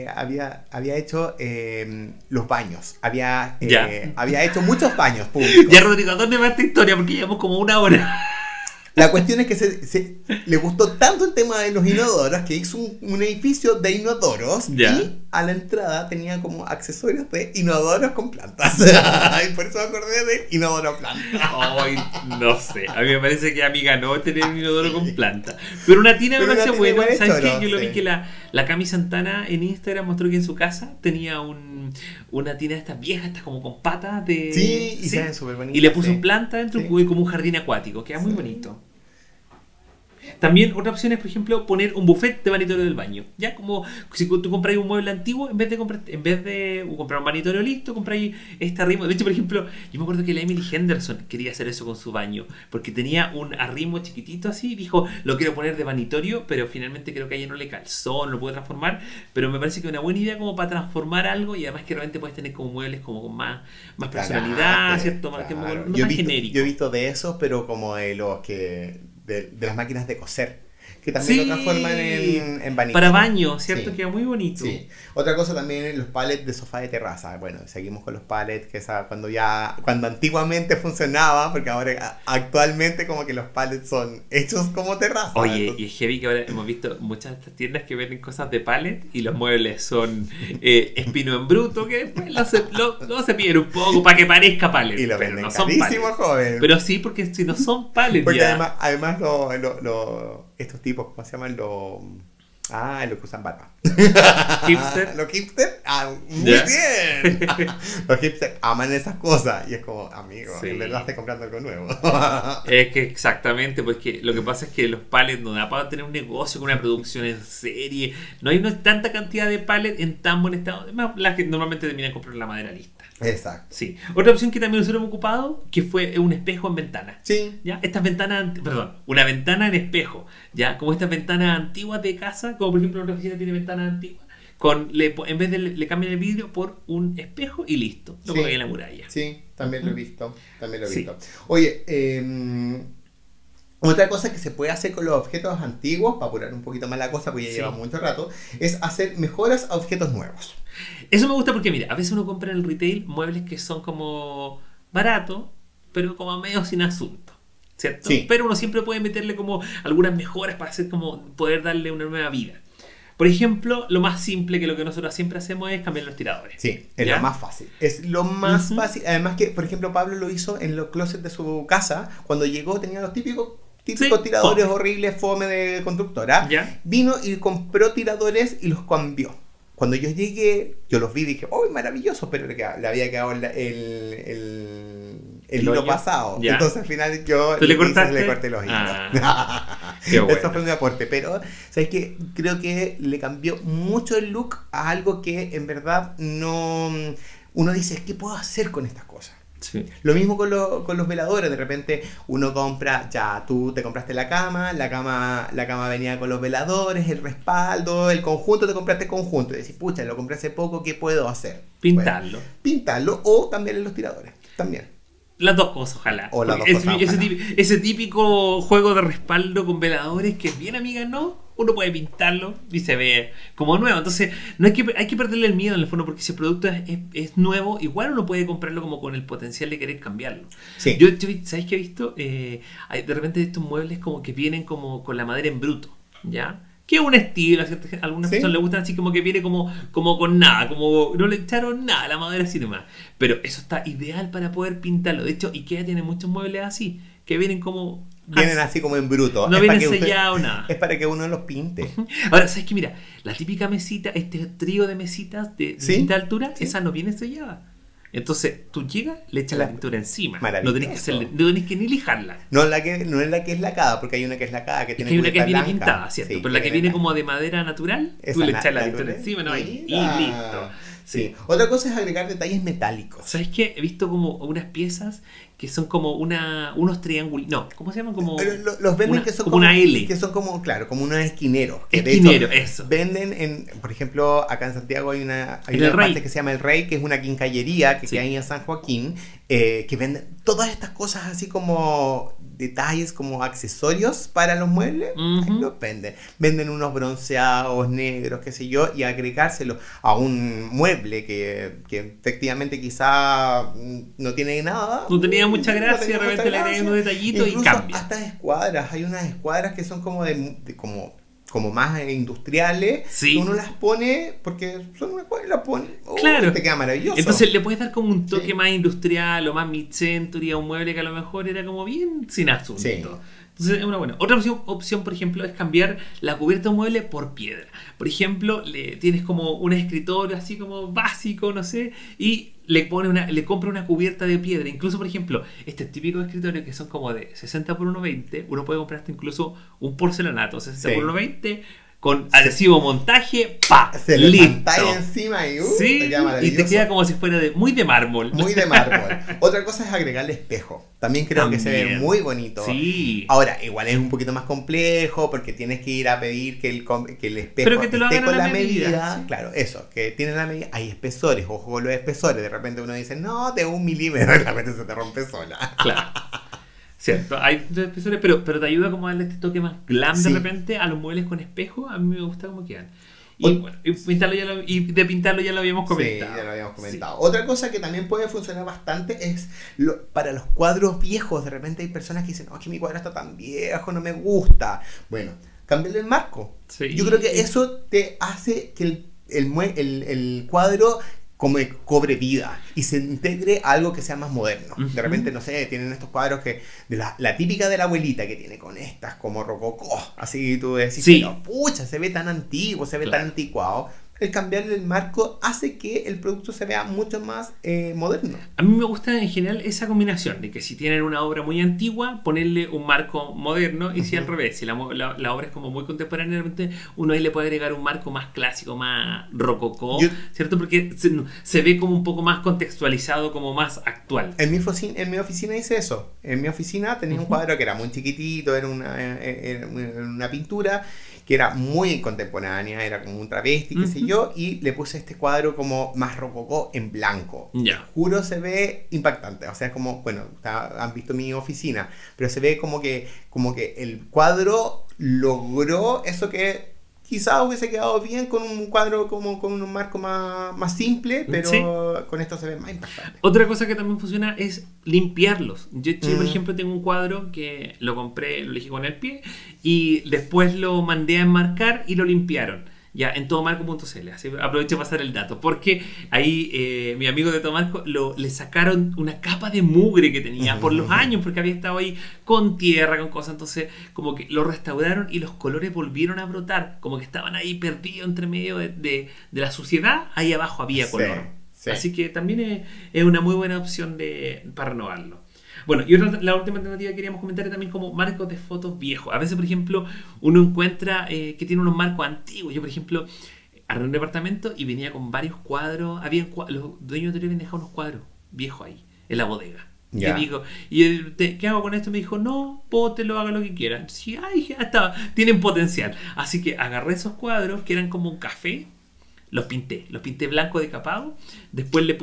hecho los baños. Había hecho muchos baños públicos. Ya, Rodrigo, ¿a dónde va esta historia? Porque llevamos como una hora. La cuestión es que le gustó tanto el tema de los inodoros que hizo un edificio de inodoros y a la entrada tenía como accesorios de inodoros con plantas. Y por eso me acordé de inodoro planta. Ay, no sé. A mí me parece que a mí ganó tener un inodoro con planta. Pero una tina me parece buena. ¿Sabes qué? Yo lo vi que la Cami Santana en Instagram mostró que en su casa tenía una tina de estas viejas, estas como con patas de... Sí, y se ven súper bonitas. Y le puso planta dentro y como un jardín acuático. Queda muy bonito. También otra opción es, por ejemplo, poner un buffet de vanitorio del baño. Ya como si tú compras un mueble antiguo, en vez de comprar un vanitorio listo, compráis este arrimo. De hecho, por ejemplo, yo me acuerdo que la Emily Henderson quería hacer eso con su baño, porque tenía un arrimo chiquitito así, y dijo, lo quiero poner de vanitorio, pero finalmente creo que a ella no le calzó, no lo puede transformar, pero me parece que es una buena idea como para transformar algo, y además que realmente puedes tener como muebles como con más personalidad, ¿cierto? Claro. Más genérico. Yo he visto de esos, pero como de los que... De las máquinas de coser, que también lo transforman en vanitorio. Para baño, ¿cierto? Sí. Queda muy bonito. Sí. Otra cosa también, los pallets de sofá de terraza. Bueno, seguimos con los pallets, que cuando antiguamente funcionaba, porque ahora actualmente como que los pallets son hechos como terraza. Oye, entonces... y es heavy que ahora hemos visto muchas de estas tiendas que venden cosas de pallet y los muebles son espino en bruto, que después lo se piden un poco para que parezca pallet. Y lo venden no carísimo, joven. Pero sí, porque si no son pallet. Porque además estos tipos, ¿cómo se llaman? Los que usan barba. ¿Hipster? Los hipster, muy bien. Los hipster aman esas cosas. Y es como, amigo, sí. En verdad estás comprando algo nuevo. Es que exactamente, porque lo que pasa es que los pallets no da para tener un negocio con una producción en serie. No hay tanta cantidad de pallets en tan buen estado. Además, las que normalmente terminan comprando la madera lista. Exacto. Sí. Otra opción que también nosotros hemos ocupado, que fue un espejo en ventana. Sí. ¿Ya? Estas ventanas, una ventana en espejo. ¿Ya? Como estas ventanas antiguas de casa, como por ejemplo nuestra oficina tiene ventanas antiguas, en vez de le cambian el vidrio por un espejo y listo. Lo ponen en la muralla. Sí, también lo he visto. Oye, otra cosa que se puede hacer con los objetos antiguos, para apurar un poquito más la cosa, porque ya lleva mucho rato, es hacer mejoras a objetos nuevos. Eso me gusta porque, mira, a veces uno compra en el retail muebles que son como baratos, pero como medio sin asunto, ¿cierto? Sí. Pero uno siempre puede meterle como algunas mejoras para hacer como poder darle una nueva vida. Por ejemplo, lo más simple que lo que nosotros siempre hacemos es cambiar los tiradores. Sí, es lo más fácil. Es lo más fácil. Además que, por ejemplo, Pablo lo hizo en los closets de su casa. Cuando llegó tenía los típicos tiradores horribles, fome de constructora. ¿Ya? Vino y compró tiradores y los cambió. Cuando yo llegué, yo los vi y dije, ¡oh, maravilloso! Pero le había quedado el hilo pasado. ¿Ya? Entonces al final yo le corté los hilos. Qué bueno. Eso fue un aporte. Pero, ¿sabes qué? Creo que le cambió mucho el look a algo que en verdad no... Uno dice, ¿qué puedo hacer con estas cosas? Sí. Lo mismo con los veladores. De repente uno compra, tú te compraste la cama venía con los veladores, el respaldo, el conjunto, te compraste el conjunto y decís, pucha, lo compré hace poco, ¿qué puedo hacer? Pintarlo. Bueno, pintarlo o cambiarle los tiradores, también. Las dos cosas, ojalá. O las dos cosas, ojalá. Ese típico juego de respaldo con veladores que es bien amiga, ¿no? Uno puede pintarlo y se ve como nuevo. Entonces, no hay que perderle el miedo en el fondo, porque si el producto es nuevo, igual uno puede comprarlo como con el potencial de querer cambiarlo. Sí. Yo ¿sabes qué he visto? Hay de repente estos muebles como que vienen como con la madera en bruto, ¿ya? que es un estilo, a algunas personas les gustan así como que viene como con nada, como no le echaron nada, la madera así nomás. Pero eso está ideal para poder pintarlo. De hecho, IKEA tiene muchos muebles así, que vienen como... Vienen así como en bruto. No vienen sellados nada. Es para que uno los pinte. Ahora, ¿sabes qué? Mira, la típica mesita, este trío de mesitas de distinta altura, esa no viene sellada. Entonces, tú llegas, le echas la pintura encima. No tenés que ni lijarla. No es la que es lacada, porque hay una que es lacada, que tiene hay una que viene pintada, ¿cierto? Pero la que viene como de madera natural, tú le echas la pintura encima, ¿no? Y listo. Sí. Otra cosa es agregar detalles metálicos. ¿Sabes qué? He visto como unas piezas que son como unos triángulos. No, ¿cómo se llaman? Como los venden que son como una L. Que son como, claro, como unos esquineros. Que esquineros, eso. Venden por ejemplo, acá en Santiago hay una parte que se llama El Rey, que es una quincallería que queda ahí en San Joaquín, que venden todas estas cosas así como detalles, como accesorios para los muebles. Ahí los venden. Venden unos bronceados negros, qué sé yo, y agregárselo a un mueble que efectivamente quizá no tiene nada. No tenía mucha gracia, de repente le agregan un detallito y cambia. Hasta escuadras, hay unas escuadras que son como como más industriales, que uno las pone porque son una escuadra y las pone, claro, te queda maravilloso. Entonces le puedes dar como un toque más industrial o más mid-century a un mueble que a lo mejor era como bien sin asunto. Entonces es una buena. Otra opción, por ejemplo, es cambiar la cubierta de un mueble por piedra. Por ejemplo, tienes como un escritorio así como básico, no sé, y le compra una cubierta de piedra. Incluso, por ejemplo, este típico escritorio que son como de 60 por 1,20, uno puede comprar hasta incluso un porcelanato 60 por 1,20 con adhesivo montaje, ¡pa! Se le pantalla encima y te queda como si fuera muy de mármol. Muy de mármol. Otra cosa es agregarle espejo. También creo que se ve muy bonito. Sí. Ahora, igual es un poquito más complejo porque tienes que ir a pedir que el espejo esté con la medida. Sí. Claro, eso, que tiene la medida. Hay espesores, ojo con los espesores. De repente uno dice, no, de 1 milímetro, de repente se te rompe sola. Claro. Cierto, hay espesores, pero te ayuda como a darle este toque más glam de repente a los muebles con espejo. A mí me gusta cómo quedan. Y bueno, de pintarlo ya lo habíamos comentado. Sí, ya lo habíamos comentado. Otra cosa que también puede funcionar bastante es para los cuadros viejos. De repente hay personas que dicen, no, es que mi cuadro está tan viejo, no me gusta. Bueno, cámbiale el marco. Sí. Yo creo que eso te hace que el cuadro como cobre vida y se integre a algo que sea más moderno. De repente, no sé, tienen estos cuadros que de la típica de la abuelita que tiene con estas como rococó, así tú decís, pero pucha, se ve tan antiguo, se ve tan anticuado. El cambiarle el marco hace que el producto se vea mucho más moderno. A mí me gusta en general esa combinación de que si tienen una obra muy antigua, ponerle un marco moderno, y si al revés, si la obra es como muy contemporánea, uno ahí le puede agregar un marco más clásico, más rococó, ¿cierto? Porque se ve como un poco más contextualizado, como más actual. En mi oficina hice eso. En mi oficina tenía un cuadro que era muy chiquitito, era una pintura que era muy contemporánea, era como un travesti, qué sé yo, y le puse este cuadro como más rococó en blanco. Juro, se ve impactante. O sea, como, bueno, han visto mi oficina, pero se ve como que el cuadro logró eso que quizá hubiese quedado bien con un cuadro como con un marco más simple, pero con esto se ve más impactante. Otra cosa que también funciona es limpiarlos. Yo, por ejemplo, tengo un cuadro que lo compré, lo elegí con el pie y después lo mandé a enmarcar y lo limpiaron. Ya, en todomarco.cl. Así aprovecho para pasar el dato. Porque ahí mi amigo de Todomarco le sacaron una capa de mugre que tenía por los años, porque había estado ahí con tierra, con cosas. Entonces, como que lo restauraron y los colores volvieron a brotar. Como que estaban ahí perdidos entre medio de la suciedad. Ahí abajo había color. Sí. Así que también es una muy buena opción para renovarlo. Bueno, y la última alternativa que queríamos comentar es también como marcos de fotos viejos. A veces, por ejemplo, uno encuentra que tiene unos marcos antiguos. Yo, por ejemplo, arrendé un departamento y venía con varios cuadros. Los dueños de habían dejado unos cuadros viejos ahí, en la bodega. Yeah. ¿Qué hago con esto? Me dijo, no, pótelo, haga lo que quieran. Sí, ya está, tienen potencial. Así que agarré esos cuadros que eran como un café. Los pinté blanco de capado. Después le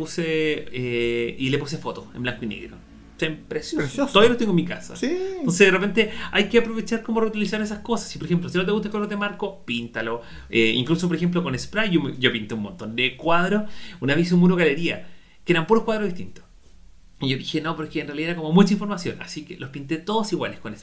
puse fotos en blanco y negro. Precioso. Todavía lo tengo en mi casa. Sí. Entonces de repente hay que aprovechar cómo reutilizar esas cosas. Si por ejemplo, si no te gusta el color de marco, píntalo. Incluso por ejemplo con spray yo pinté un montón de cuadros. Una vez hice un muro galería que eran puros cuadros distintos. Y yo dije, no, porque en realidad era como mucha información. Así que los pinté todos iguales con spray.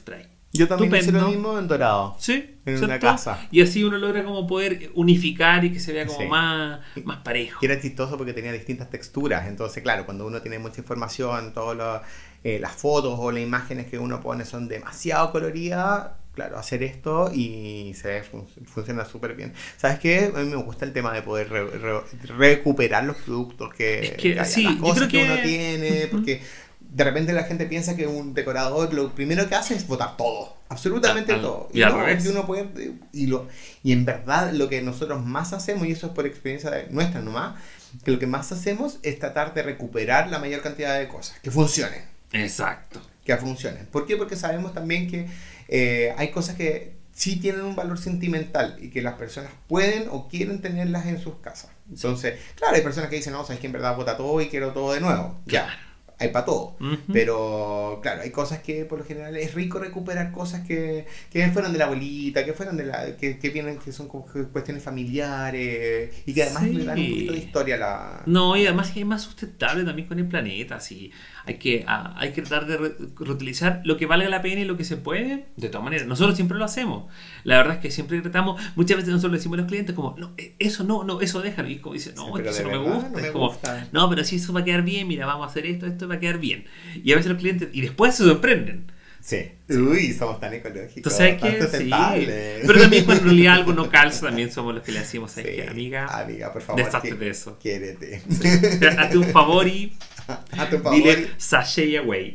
Yo también hice lo mismo en dorado. Sí, en una casa. Y así uno logra como poder unificar y que se vea como más parejo. Y era chistoso porque tenía distintas texturas. Entonces, claro, cuando uno tiene mucha información, todas las fotos o las imágenes que uno pone son demasiado coloridas. Claro, hacer esto y funciona súper bien. ¿Sabes qué? A mí me gusta el tema de poder recuperar los productos que hay, sí, las cosas yo creo que uno tiene, porque de repente la gente piensa que un decorador lo primero que hace es botar todo, absolutamente todo. Y al revés. Uno puede, y en verdad lo que nosotros más hacemos, y eso es por experiencia nuestra nomás, que lo que más hacemos es tratar de recuperar la mayor cantidad de cosas, que funcionen. Exacto. Que funcionen. ¿Por qué? Porque sabemos también que hay cosas que sí tienen un valor sentimental y que las personas pueden o quieren tenerlas en sus casas. Entonces, claro, hay personas que dicen, no, sabes que en verdad bota todo y quiero todo de nuevo. Ya, hay para todo. Pero, claro, hay cosas que por lo general es rico recuperar cosas que fueron de la abuelita, que fueron que vienen, que son cuestiones familiares y que además le dan un poquito de historia a la... No, y además es más sustentable también con el planeta, así. Hay que tratar de reutilizar lo que valga la pena y lo que se puede, de todas maneras. Nosotros siempre lo hacemos. La verdad es que siempre tratamos, muchas veces nosotros le decimos a los clientes como, no, eso déjalo. Y como dicen, no, sí, eso no me gusta. No me es como, gusta. No, pero si eso va a quedar bien, mira, vamos a hacer esto va a quedar bien. Y a veces los clientes, y después se sorprenden. Sí. Uy, somos tan ecológicos. ¿Sabes qué? Sí. Pero también cuando en realidad algo no calza, también somos los que le decimos, ¿sabes qué? Amiga, por favor, deshazte de eso. Quiérete. Sí. Hazte un favor y dile sashay away.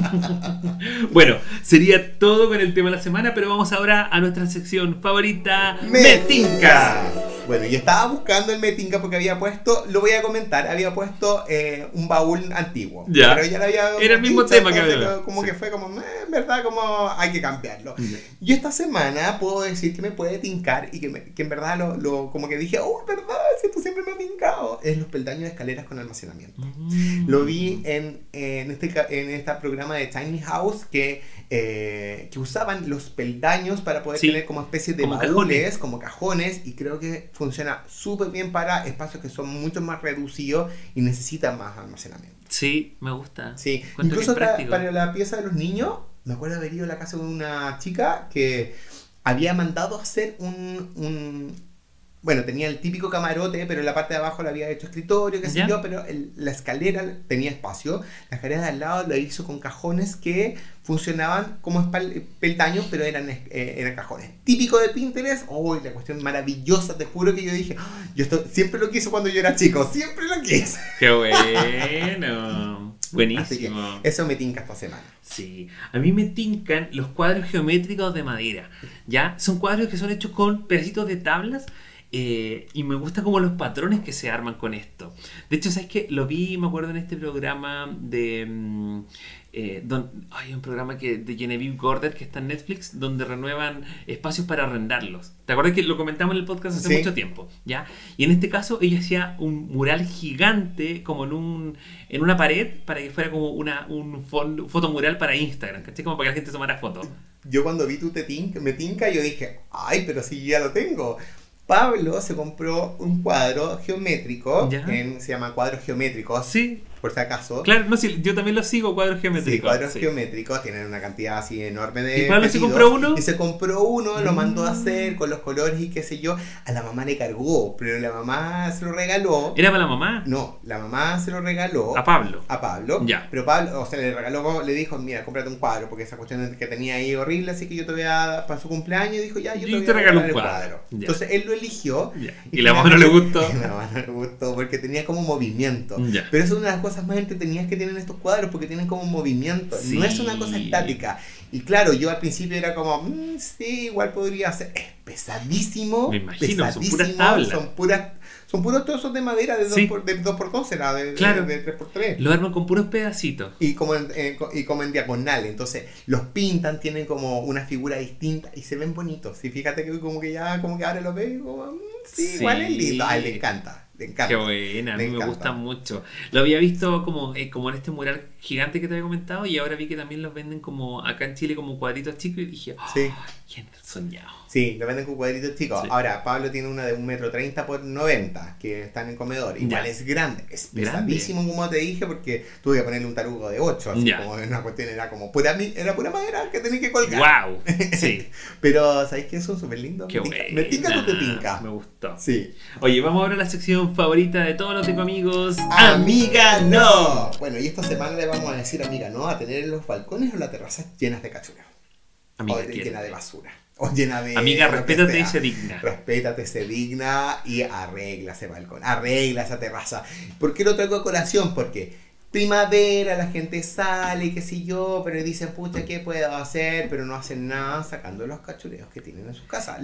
Bueno, sería todo con el tema de la semana, pero vamos ahora a nuestra sección favorita, Me Tinca. Bueno, yo estaba buscando el Me Tinca porque había puesto, lo voy a comentar, había puesto un baúl antiguo. Ya. Pero ya lo había era el mismo tema que había. Como que fue como, en verdad, como hay que cambiarlo. Yo esta semana puedo decir que me puede tincar y que en verdad como que dije, oh, verdad, si esto siempre me ha tincado. Es los peldaños de escaleras con almacenamiento. Lo vi en este programa de Tiny House que usaban los peldaños para poder tener como especie de baúles, como cajones, y creo que funciona súper bien para espacios que son mucho más reducidos y necesitan más almacenamiento. Sí, me gusta. Sí, incluso para la pieza de los niños, me acuerdo haber ido a la casa de una chica que había mandado hacer bueno, tenía el típico camarote, pero en la parte de abajo le había hecho escritorio, qué sé yo, pero la escalera tenía espacio. La escalera de al lado lo hizo con cajones que funcionaban como peldaños, pero eran cajones. Típico de Pinterest. ¡Oh, la cuestión maravillosa! Te juro que yo dije, siempre lo quise cuando yo era chico, siempre lo quise. ¡Qué bueno! Buenísimo. Así que eso me tinca esta semana. Sí, a mí me tincan los cuadros geométricos de madera. ¿Ya? Son cuadros que son hechos con pedacitos de tablas. Y me gusta como los patrones que se arman con esto. De hecho, ¿sabes qué? Lo vi, me acuerdo, en este programa de... hay un programa de Genevieve Gorder que está en Netflix, donde renuevan espacios para arrendarlos. ¿Te acuerdas que lo comentamos en el podcast hace mucho tiempo? ¿Ya? Y en este caso ella hacía un mural gigante como en una pared para que fuera como un fotomural para Instagram, ¿cachai? Como para que la gente tomara fotos. Yo cuando vi me tinca, yo dije, ay, pero si ya lo tengo. Pablo se compró un cuadro geométrico, se llama Cuadros Geométricos, sí, por si acaso. Claro, no, sí, yo también lo sigo, cuadros geométricos. Sí, cuadros geométricos, tienen una cantidad así enorme de... ¿Y Pablo se compró uno? Y se compró uno, lo mandó a hacer con los colores y qué sé yo. A la mamá le cargó, pero la mamá se lo regaló. ¿Era para la mamá? No, la mamá se lo regaló. ¿A Pablo? A Pablo. Ya. Pero Pablo, o sea, le dijo, mira, cómprate un cuadro, porque esa cuestión que tenía ahí horrible, así que yo te voy a dar para su cumpleaños. Y dijo, ya, yo te voy a regalar un cuadro. Entonces él lo eligió. Y la mamá no le gustó. La mamá no le gustó porque tenía como movimiento. Ya. Pero eso es una de las cosas más entretenidas que tienen estos cuadros, porque tienen como movimiento. Sí. No es una cosa estática. Y claro, yo al principio era como, sí, igual podría ser. Es pesadísimo. Me imagino, pesadísimo, son puras tablas. Son puros trozos de madera de 2x2, era de 3x3. Lo arman con puros pedacitos. Y como en diagonal. Entonces los pintan, tienen como una figura distinta y se ven bonitos. Y fíjate que como que ahora lo veo como, sí, igual es lindo. A él le encanta. Me encanta. Qué buena, a mí me gustan mucho. Lo había visto como en este mural gigante que te había comentado y ahora vi que también los venden como acá en Chile como cuadritos chicos y dije, sí. ¿quién soñado? Sí, lo venden con cuadritos chicos. Sí. Ahora, Pablo tiene una de 1,30 m por 90 m que están en comedor. Igual es grande, es pesadísimo como te dije porque tuve que ponerle un tarugo de 8, así como una cuestión era como pura madera que tenía que colgar. ¡Wow! Sí. Pero, ¿sabes qué? Son súper lindos. Qué me tinca o te tinca. Me gustó. Sí. Oye, vamos ahora a la sección favorita de todos los Tengo Amigos. ¡Amiga no! Bueno, y esta semana le vamos a decir amiga no a tener los balcones o las terrazas llenas de cachureo. O llena de basura. O llena de... Amiga, respétate y sé digna. Respétate, sé digna y arregla ese balcón, arregla esa terraza. ¿Por qué lo traigo a colación? Porque primavera, la gente sale, qué sé yo, pero dicen, pucha, ¿qué puedo hacer? Pero no hacen nada sacando los cachureos que tienen en sus casas.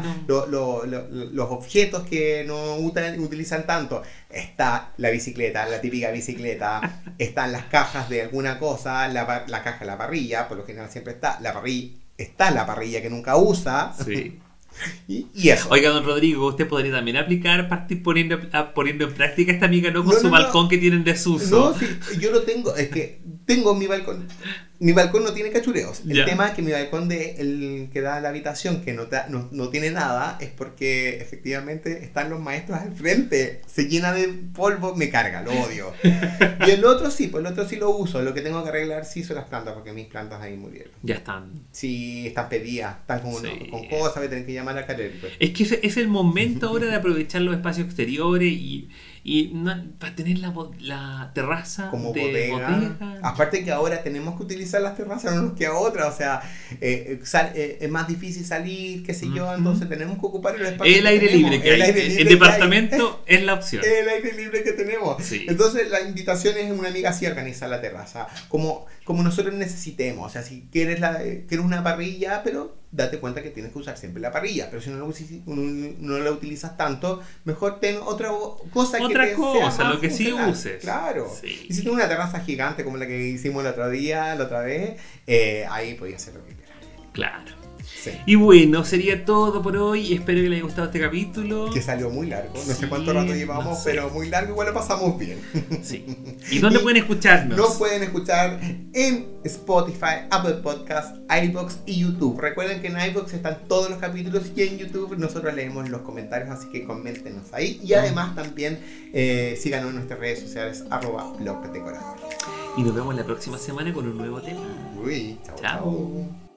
Los objetos que no utilizan tanto. Está la bicicleta, la típica bicicleta. Están las cajas de alguna cosa, la caja de la parrilla, por lo general siempre está la parrilla. Está la parrilla que nunca usa. Sí. Y eso. Oiga, don Rodrigo, usted podría también aplicar, partir poniendo en práctica esta amiga no con su balcón que tienen desuso. No, sí, yo lo tengo, es que tengo mi balcón. Mi balcón no tiene cachureos. El tema es que mi balcón el que da a la habitación, que no tiene nada, es porque efectivamente están los maestros al frente. Se llena de polvo, me carga, lo odio. Y el otro sí, pues el otro sí lo uso. Lo que tengo que arreglar sí son las plantas, porque mis plantas ahí murieron. Ya están. Sí, están pedidas, están con cosas, voy a tener que llamar a Karen. Pues. Es que es el momento ahora de aprovechar los espacios exteriores y para tener la terraza como bodega. Aparte que ahora tenemos que utilizar las terrazas, no nos queda otra, o sea, es más difícil salir, qué sé yo, entonces tenemos que ocupar el espacio. El aire libre que hay, el departamento es la opción. El aire libre que tenemos. Sí. Entonces la invitación es una amiga así organizar la terraza, como nosotros necesitemos, o sea, si quieres una parrilla, pero date cuenta que tienes que usar siempre la parrilla, pero si no la utilizas tanto, mejor ten otra cosa que te sea lo que sí uses. Claro. Sí. Y si tienes una terraza gigante como la que hicimos la otra vez, ahí podías hacer lo que quieras. Claro. Sí. Y bueno, sería todo por hoy. Espero que les haya gustado este capítulo. Que salió muy largo. No sé cuánto rato llevamos, pero muy largo. Igual lo pasamos bien. Sí. ¿Y dónde pueden escucharnos? Nos pueden escuchar en Spotify, Apple Podcasts, iVoox y YouTube. Recuerden que en iVoox están todos los capítulos y en YouTube nosotros leemos los comentarios, así que coméntenos ahí. Y además también síganos en nuestras redes sociales @blogdecorador. Y nos vemos la próxima semana con un nuevo tema. Uy, chao.